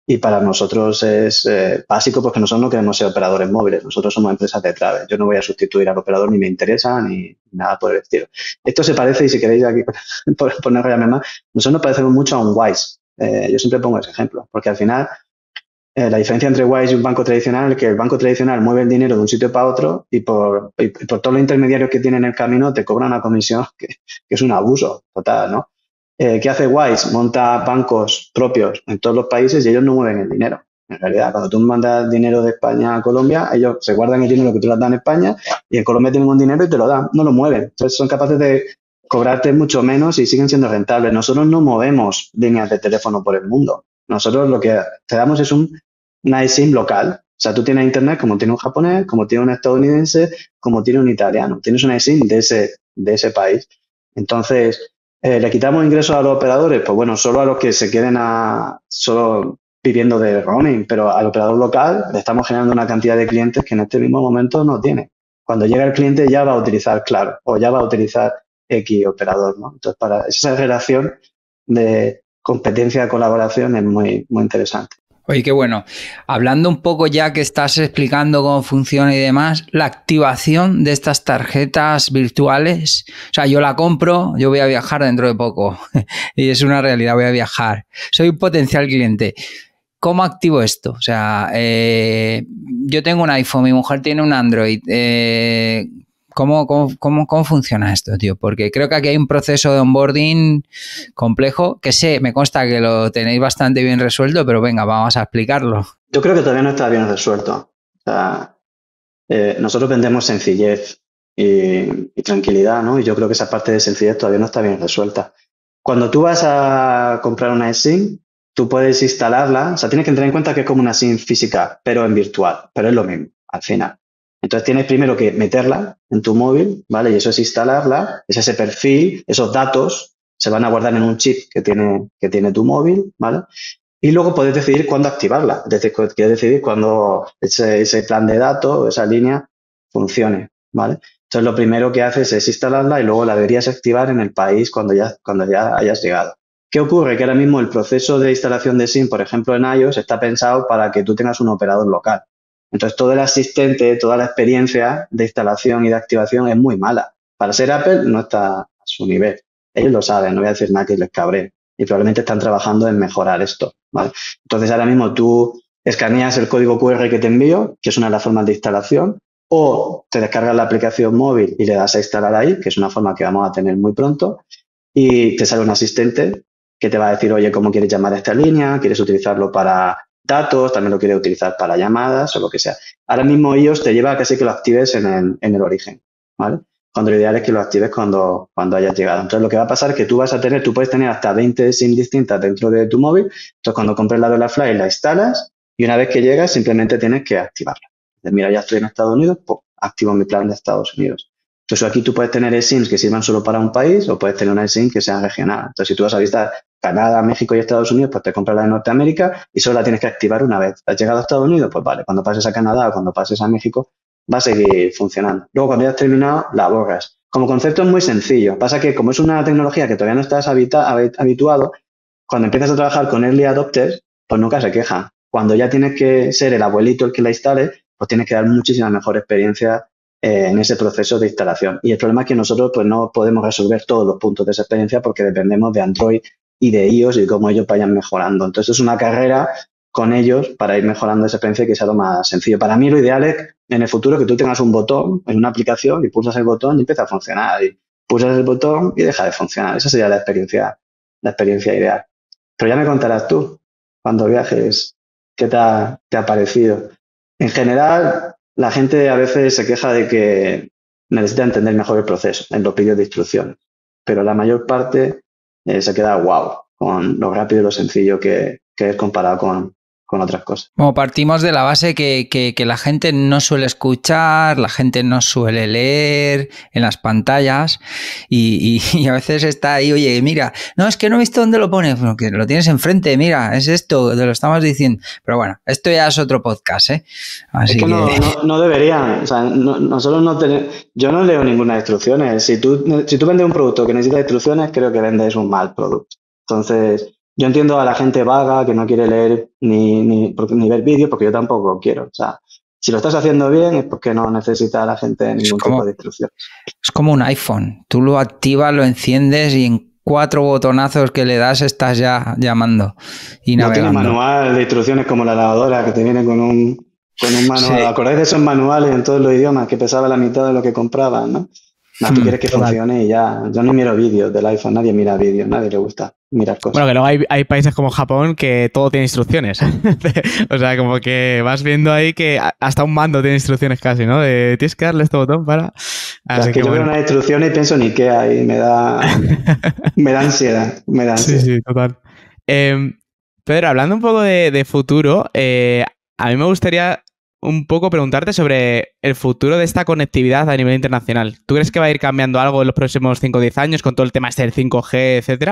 Y para nosotros es básico porque nosotros no queremos ser operadores móviles, nosotros somos empresas de travel. Yo no voy a sustituir al operador, ni me interesa, ni nada por el estilo. Esto se parece, y si queréis aquí poner más, nosotros nos parecemos mucho a un Wise. Yo siempre pongo ese ejemplo, porque al final la diferencia entre Wise y un banco tradicional es que el banco tradicional mueve el dinero de un sitio para otro y por todos los intermediarios que tiene en el camino te cobra una comisión que es un abuso total, ¿no? ¿Qué hace Wise? Monta bancos propios en todos los países y ellos no mueven el dinero. En realidad, cuando tú mandas dinero de España a Colombia, ellos se guardan el dinero que tú les das en España y en Colombia tienen un dinero y te lo dan, no lo mueven. Entonces son capaces de cobrarte mucho menos y siguen siendo rentables. Nosotros no movemos líneas de teléfono por el mundo. Nosotros lo que te damos es una eSIM local. O sea, tú tienes internet como tiene un japonés, como tiene un estadounidense, como tiene un italiano. Tienes una eSIM de ese país. Entonces, ¿le quitamos ingresos a los operadores? Pues bueno, solo a los que se queden solo viviendo de roaming, pero al operador local le estamos generando una cantidad de clientes que en este mismo momento no tiene. Cuando llega el cliente ya va a utilizar Claro o ya va a utilizar X operador, ¿no? Entonces, para esa relación de competencia-colaboración es muy, muy interesante. Oye, qué bueno. Hablando un poco ya que estás explicando cómo funciona y demás, la activación de estas tarjetas virtuales, o sea, yo la compro, yo voy a viajar dentro de poco y es una realidad, voy a viajar. Soy un potencial cliente. ¿Cómo activo esto? O sea, yo tengo un iPhone, mi mujer tiene un Android. ¿Cómo funciona esto, tío? Porque creo que aquí hay un proceso de onboarding complejo que me consta que lo tenéis bastante bien resuelto, pero venga, vamos a explicarlo. Yo creo que todavía no está bien resuelto. O sea, nosotros vendemos sencillez y tranquilidad, ¿no? Y yo creo que esa parte de sencillez todavía no está bien resuelta. Cuando tú vas a comprar una eSIM, tú puedes instalarla, o sea, tienes que tener en cuenta que es como una SIM física, pero en virtual, pero es lo mismo, al final. Entonces tienes primero que meterla en tu móvil, ¿vale? Y eso es instalarla, es ese perfil, esos datos se van a guardar en un chip que tiene tu móvil, ¿vale? Y luego puedes decidir cuándo activarla, es decir, quieres decidir cuando ese plan de datos, esa línea funcione, ¿vale? Entonces lo primero que haces es instalarla y luego la deberías activar en el país cuando ya hayas llegado. ¿Qué ocurre? Que ahora mismo el proceso de instalación de SIM, por ejemplo en iOS, está pensado para que tú tengas un operador local. Entonces, todo el asistente, toda la experiencia de instalación y de activación es muy mala. Para ser Apple no está a su nivel. Ellos lo saben, no voy a decir nada que les cabree. Y probablemente están trabajando en mejorar esto, ¿vale? Entonces, ahora mismo tú escaneas el código QR que te envío, que es una de las formas de instalación, o te descargas la aplicación móvil y le das a instalar ahí, que es una forma que vamos a tener muy pronto, y te sale un asistente que te va a decir, oye, ¿cómo quieres llamar a esta línea? ¿Quieres utilizarlo para datos? ¿También lo quieres utilizar para llamadas o lo que sea? Ahora mismo iOS te lleva a casi que lo actives en el origen, ¿vale? Cuando lo ideal es que lo actives cuando hayas llegado. Entonces, lo que va a pasar es que tú puedes tener hasta 20 SIM distintas dentro de tu móvil. Entonces, cuando compres la Dollarfly, la instalas y una vez que llegas, simplemente tienes que activarla. Entonces, mira, ya estoy en Estados Unidos, pues activo mi plan de Estados Unidos. Entonces, aquí tú puedes tener eSIMs que sirvan solo para un país o puedes tener una eSIM que sea regional. Entonces, si tú vas a visitar Canadá, México y Estados Unidos, pues te compras la de Norteamérica y solo la tienes que activar una vez. ¿Has llegado a Estados Unidos? Pues vale, cuando pases a Canadá o cuando pases a México va a seguir funcionando. Luego, cuando ya has terminado, la borras. Como concepto es muy sencillo. Pasa que como es una tecnología que todavía no estás habituado, cuando empiezas a trabajar con early adopters, pues nunca se quejan. Cuando ya tienes que ser el abuelito el que la instale, pues tienes que dar muchísima mejor experiencia en ese proceso de instalación. Y el problema es que nosotros pues no podemos resolver todos los puntos de esa experiencia porque dependemos de Android y de iOS y cómo ellos vayan mejorando. Entonces es una carrera con ellos para ir mejorando esa experiencia y que sea lo más sencillo. Para mí lo ideal es en el futuro que tú tengas un botón en una aplicación y pulsas el botón y empieza a funcionar. Y pulsas el botón y deja de funcionar. Esa sería la experiencia ideal. Pero ya me contarás tú, cuando viajes, qué te ha parecido. En general, la gente a veces se queja de que necesita entender mejor el proceso en los vídeos de instrucciones, pero la mayor parte se queda wow con lo rápido y lo sencillo que es comparado con otras cosas. Bueno, partimos de la base que la gente no suele escuchar, la gente no suele leer en las pantallas y a veces está ahí, oye, mira, no, es que no he visto dónde lo pones, bueno, que lo tienes enfrente, mira, es esto, te lo estamos diciendo. Pero bueno, esto ya es otro podcast, ¿eh? Así es que no deberían, o sea, nosotros no tenemos, yo no leo ninguna instrucciones. Si tú vendes un producto que necesita instrucciones, creo que vendes un mal producto. Entonces, yo entiendo a la gente vaga que no quiere leer ni ver vídeos, porque yo tampoco quiero. O sea, si lo estás haciendo bien es porque no necesita a la gente ningún tipo de instrucción. Es como un iPhone. Tú lo activas, lo enciendes y en 4 botonazos que le das estás ya llamando y navegando. No tiene manual de instrucciones como la lavadora que te viene con un manual. Sí. ¿Acordáis de esos manuales en todos los idiomas que pesaba la mitad de lo que comprabas, no? No, tú quieres que funcione y ya. Yo no miro vídeos del iPhone, nadie mira vídeos, nadie le gusta mirar cosas. Bueno, que luego hay países como Japón que todo tiene instrucciones. O sea, como que vas viendo ahí que hasta un mando tiene instrucciones casi, ¿no? Tienes que darle este botón para... Así que yo veo unas instrucciones y pienso en Ikea y me da ansiedad. Sí, total. Pedro, hablando un poco de futuro, a mí me gustaría un poco preguntarte sobre el futuro de esta conectividad a nivel internacional. ¿Tú crees que va a ir cambiando algo en los próximos 5 o 10 años con todo el tema del 5G, etcétera?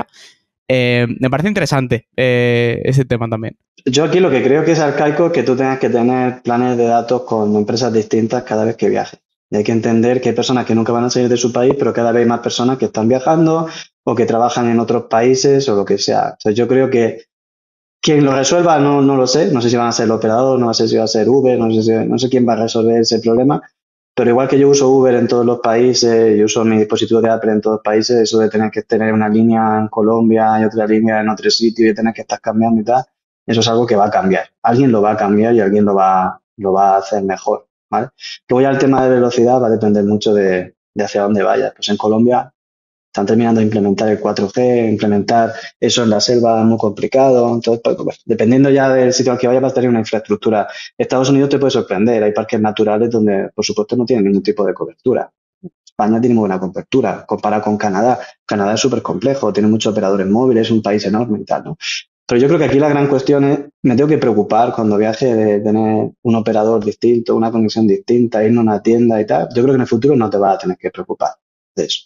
Me parece interesante ese tema también. Yo aquí lo que creo que es arcaico es que tú tengas que tener planes de datos con empresas distintas cada vez que viajes. Y hay que entender que hay personas que nunca van a salir de su país, pero cada vez hay más personas que están viajando o que trabajan en otros países o lo que sea. O sea, yo creo que quien lo resuelva no lo sé. No sé si van a ser el operador, no sé si va a ser Uber, no sé quién va a resolver ese problema. Pero igual que yo uso Uber en todos los países, yo uso mi dispositivo de Apple en todos los países, eso de tener que tener una línea en Colombia y otra línea en otro sitio y tener que estar cambiando y tal, eso es algo que va a cambiar. Alguien lo va a cambiar y alguien lo va a hacer mejor, ¿vale? Luego ya el tema de velocidad va a depender mucho de hacia dónde vayas. Pues en Colombia están terminando de implementar el 4G, implementar eso en la selva es muy complicado. Entonces, pues, dependiendo ya del sitio al que vayas, vas a tener una infraestructura. Estados Unidos te puede sorprender. Hay parques naturales donde, por supuesto, no tienen ningún tipo de cobertura. España tiene muy buena cobertura, comparado con Canadá. Canadá es súper complejo, tiene muchos operadores móviles, es un país enorme y tal, ¿no? Pero yo creo que aquí la gran cuestión es, me tengo que preocupar cuando viaje de tener un operador distinto, una conexión distinta, irme a una tienda y tal. Yo creo que en el futuro no te vas a tener que preocupar de eso.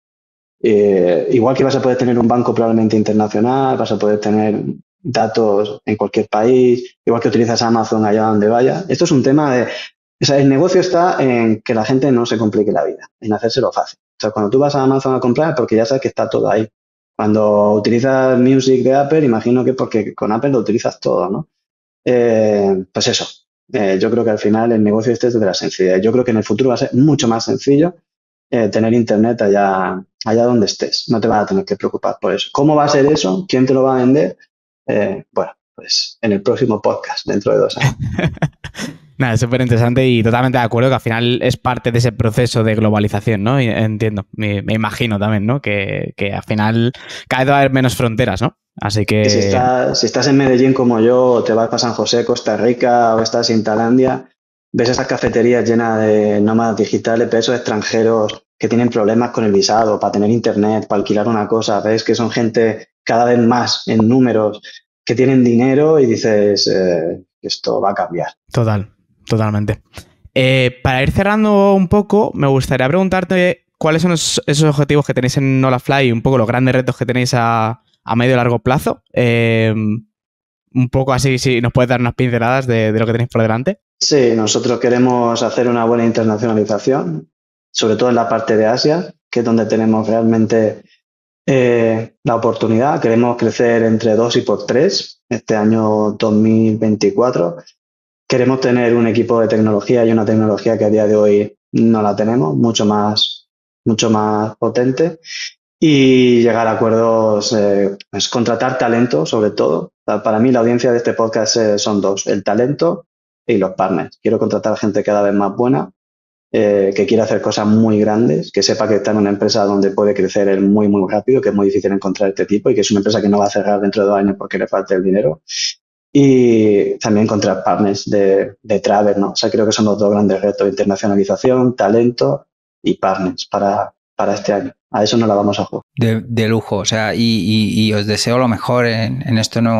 Igual que vas a poder tener un banco probablemente internacional, vas a poder tener datos en cualquier país, igual que utilizas Amazon allá donde vaya. Esto es un tema de... O sea, el negocio está en que la gente no se complique la vida, en hacérselo fácil. O sea, cuando tú vas a Amazon a comprar, porque ya sabes que está todo ahí. Cuando utilizas Music de Apple, imagino que es porque con Apple lo utilizas todo, ¿no? Pues eso. Yo creo que al final el negocio este es de la sencillez. Yo creo que en el futuro va a ser mucho más sencillo tener internet allá donde estés. No te vas a tener que preocupar por eso. ¿Cómo va a ser eso? ¿Quién te lo va a vender? Bueno, pues en el próximo podcast, dentro de 2 años. Nada, es súper interesante y totalmente de acuerdo que al final es parte de ese proceso de globalización, ¿no? Y entiendo, me imagino también, ¿no? Que al final cada vez va a haber menos fronteras, ¿no? Así que... Si estás en Medellín como yo, o te vas para San José, Costa Rica, o estás en Tailandia, ves esas cafeterías llenas de nómadas digitales, de esos extranjeros que tienen problemas con el visado, para tener internet, para alquilar una cosa. Ves que son gente cada vez más en números que tienen dinero y dices, esto va a cambiar. Totalmente. Para ir cerrando un poco, me gustaría preguntarte cuáles son esos objetivos que tenéis en Nolafly, un poco los grandes retos que tenéis a medio y largo plazo. Un poco así, si nos puedes dar unas pinceladas de lo que tenéis por delante. Sí, nosotros queremos hacer una buena internacionalización, sobre todo en la parte de Asia, que es donde tenemos realmente la oportunidad. Queremos crecer entre 2 y por 3 este año 2024. Queremos tener un equipo de tecnología y una tecnología que a día de hoy no la tenemos, mucho más potente. Y llegar a acuerdos, pues contratar talento sobre todo. O sea, para mí la audiencia de este podcast son 2, el talento y los partners. Quiero contratar gente cada vez más buena, que quiera hacer cosas muy grandes, que sepa que está en una empresa donde puede crecer muy, muy rápido, que es muy difícil encontrar este tipo y que es una empresa que no va a cerrar dentro de 2 años porque le falte el dinero. Y también encontrar partners de travel, ¿no? O sea, creo que son los 2 grandes retos: internacionalización, talento y partners para este año. A eso no la vamos a jugar. De lujo, o sea, y os deseo lo mejor en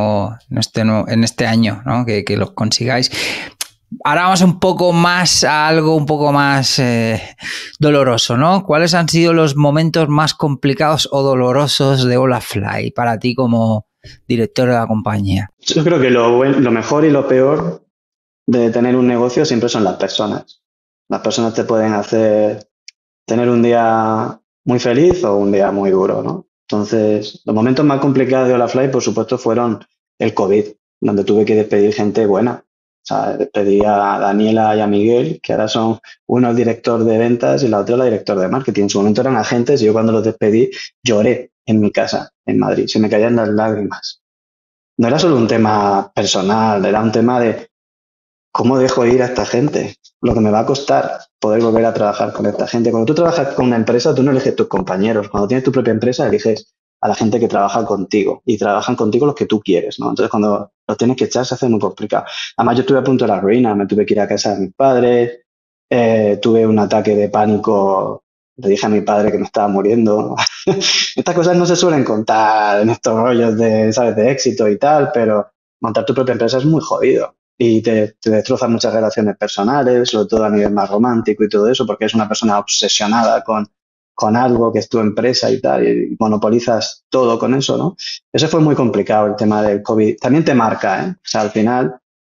este año, ¿no? Que lo consigáis. Ahora vamos un poco más a algo un poco más doloroso, ¿no? ¿Cuáles han sido los momentos más complicados o dolorosos de Nolafly para ti como director de la compañía? Yo creo que lo mejor y lo peor de tener un negocio siempre son las personas. Las personas te pueden hacer tener un día muy feliz o un día muy duro, ¿no? Entonces, los momentos más complicados de Olafly, por supuesto, fueron el COVID, donde tuve que despedir gente buena. O sea, despedí a Daniela y a Miguel, que ahora son uno el director de ventas y la otra la director de marketing. En su momento eran agentes y yo cuando los despedí lloré en mi casa, en Madrid. Se me caían las lágrimas. No era solo un tema personal, era un tema de cómo dejo ir a esta gente, lo que me va a costar poder volver a trabajar con esta gente. Cuando tú trabajas con una empresa, tú no eliges tus compañeros. Cuando tienes tu propia empresa, eliges a la gente que trabaja contigo y trabajan contigo los que tú quieres, ¿no? Entonces, cuando los tienes que echar, se hace muy complicado. Además, yo estuve a punto de la ruina, me tuve que ir a casa de mis padres, tuve un ataque de pánico, le dije a mi padre que me estaba muriendo. Estas cosas no se suelen contar en estos rollos de, ¿sabes?, de éxito y tal, pero montar tu propia empresa es muy jodido y te destroza muchas relaciones personales, sobre todo a nivel más romántico y todo eso, porque es una persona obsesionada con algo que es tu empresa y tal, y monopolizas todo con eso, ¿no? Eso fue muy complicado, el tema del COVID. También te marca, ¿eh? O sea, al final,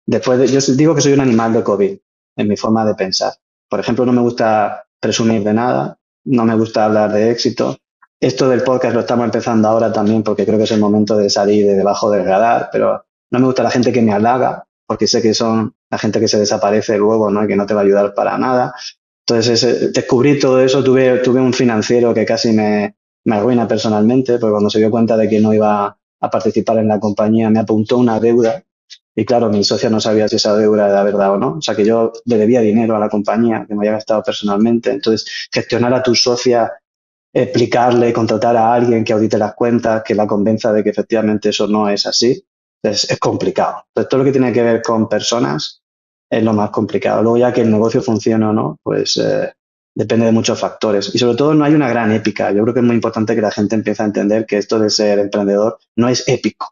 yo digo que soy un animal de COVID en mi forma de pensar. Por ejemplo, no me gusta presumir de nada, no me gusta hablar de éxito. Esto del podcast lo estamos empezando ahora también porque creo que es el momento de salir de debajo del radar, pero no me gusta la gente que me halaga, porque sé que son la gente que se desaparece luego, ¿no? Y que no te va a ayudar para nada. Entonces, descubrí todo eso, tuve un financiero que casi me arruina personalmente, porque cuando se dio cuenta de que no iba a participar en la compañía, me apuntó una deuda. Y claro, mi socio no sabía si esa deuda era de verdad o no. O sea, que yo le debía dinero a la compañía, que me había gastado personalmente. Entonces, gestionar a tu socia, explicarle, contratar a alguien que audite las cuentas, que la convenza de que efectivamente eso no es así, es complicado. Entonces, todo lo que tiene que ver con personas es lo más complicado. Luego ya que el negocio funcione o no, pues depende de muchos factores. Y sobre todo no hay una gran épica. Yo creo que es muy importante que la gente empiece a entender que esto de ser emprendedor no es épico.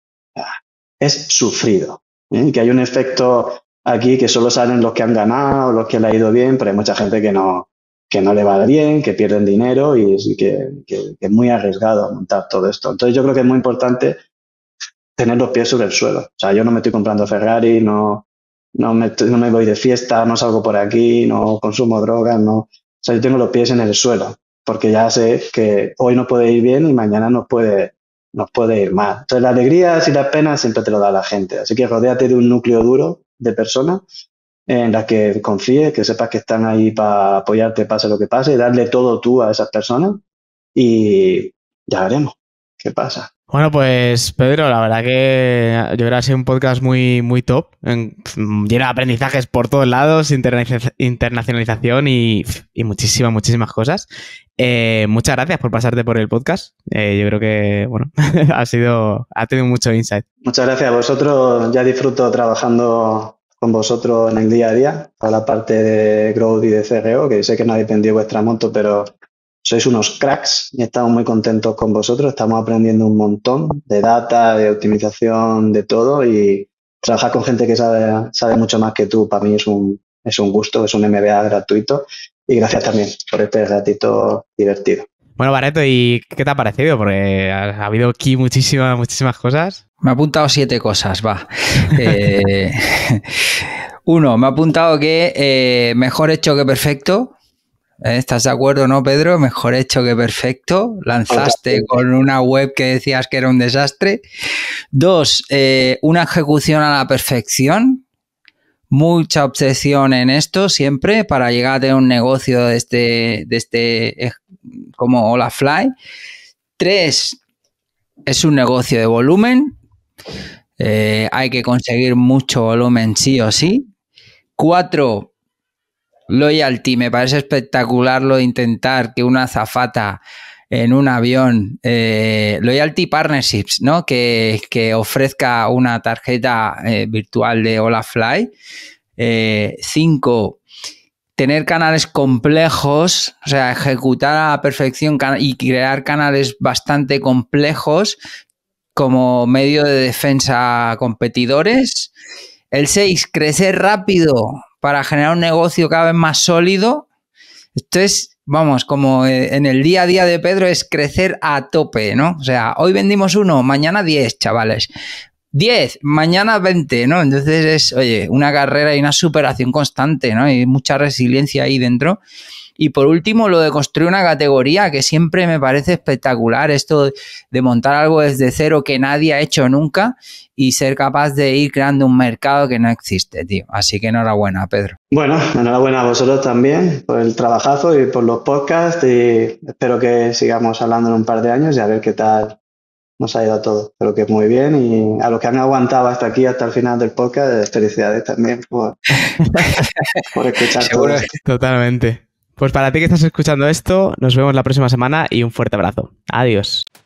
Es sufrido. Que hay un efecto aquí que solo salen los que han ganado, los que le ha ido bien, pero hay mucha gente que no le va bien, que pierden dinero y que es muy arriesgado montar todo esto. Entonces yo creo que es muy importante tener los pies sobre el suelo. O sea, yo no me estoy comprando Ferrari, no me voy de fiesta, no salgo por aquí, no consumo drogas, no. O sea, yo tengo los pies en el suelo, porque ya sé que hoy nos puede ir bien y mañana nos puede ir mal. Entonces, las alegrías y las penas siempre te lo da la gente. Así que rodéate de un núcleo duro de personas en las que confíes, que sepas que están ahí para apoyarte pase lo que pase, y darle todo tú a esas personas y ya veremos qué pasa. Bueno, pues Pedro, la verdad que yo creo que ha sido un podcast muy, muy top, lleno de aprendizajes por todos lados, internacionalización y muchísimas cosas. Muchas gracias por pasarte por el podcast. Yo creo que, bueno, ha tenido mucho insight. Muchas gracias a vosotros. Ya disfruto trabajando con vosotros en el día a día, para la parte de Growth y de CRO, que sé que no habéis vendido vuestra moto, pero sois unos cracks y estamos muy contentos con vosotros. Estamos aprendiendo un montón de data, de optimización, de todo, y trabajar con gente que sabe mucho más que tú, para mí es un gusto, es un MBA gratuito, y gracias también por este ratito divertido. Bueno, Barreto, ¿y qué te ha parecido? Porque ha habido aquí muchísimas cosas. Me ha apuntado 7 cosas, va. Uno, me ha apuntado que mejor hecho que perfecto. ¿Estás de acuerdo, no, Pedro? Mejor hecho que perfecto. Lanzaste con una web que decías que era un desastre. 2, una ejecución a la perfección. Mucha obsesión en esto siempre para llegar a tener un negocio de este como Olafly. 3, es un negocio de volumen. Hay que conseguir mucho volumen sí o sí. 4, loyalty. Me parece espectacular lo de intentar que una azafata en un avión, loyalty partnerships, ¿no? Que ofrezca una tarjeta virtual de Olafly. 5, tener canales complejos, o sea, ejecutar a la perfección y crear canales bastante complejos como medio de defensa a competidores. El 6, crecer rápido para generar un negocio cada vez más sólido. Esto es, vamos, como en el día a día de Pedro, es crecer a tope, ¿no? O sea, hoy vendimos 1, mañana 10, chavales. 10, mañana 20, ¿no? Entonces es, oye, una carrera y una superación constante, ¿no? Y mucha resiliencia ahí dentro. Y por último, lo de construir una categoría, que siempre me parece espectacular, esto de montar algo desde cero que nadie ha hecho nunca y ser capaz de ir creando un mercado que no existe, tío. Así que enhorabuena, Pedro. Bueno, enhorabuena a vosotros también por el trabajazo y por los podcasts, y espero que sigamos hablando en un par de años y a ver qué tal nos ha ido todo. Espero que muy bien, y a los que han aguantado hasta aquí, hasta el final del podcast, felicidades también por escuchar todo esto. Totalmente. Pues para ti que estás escuchando esto, nos vemos la próxima semana y un fuerte abrazo. Adiós.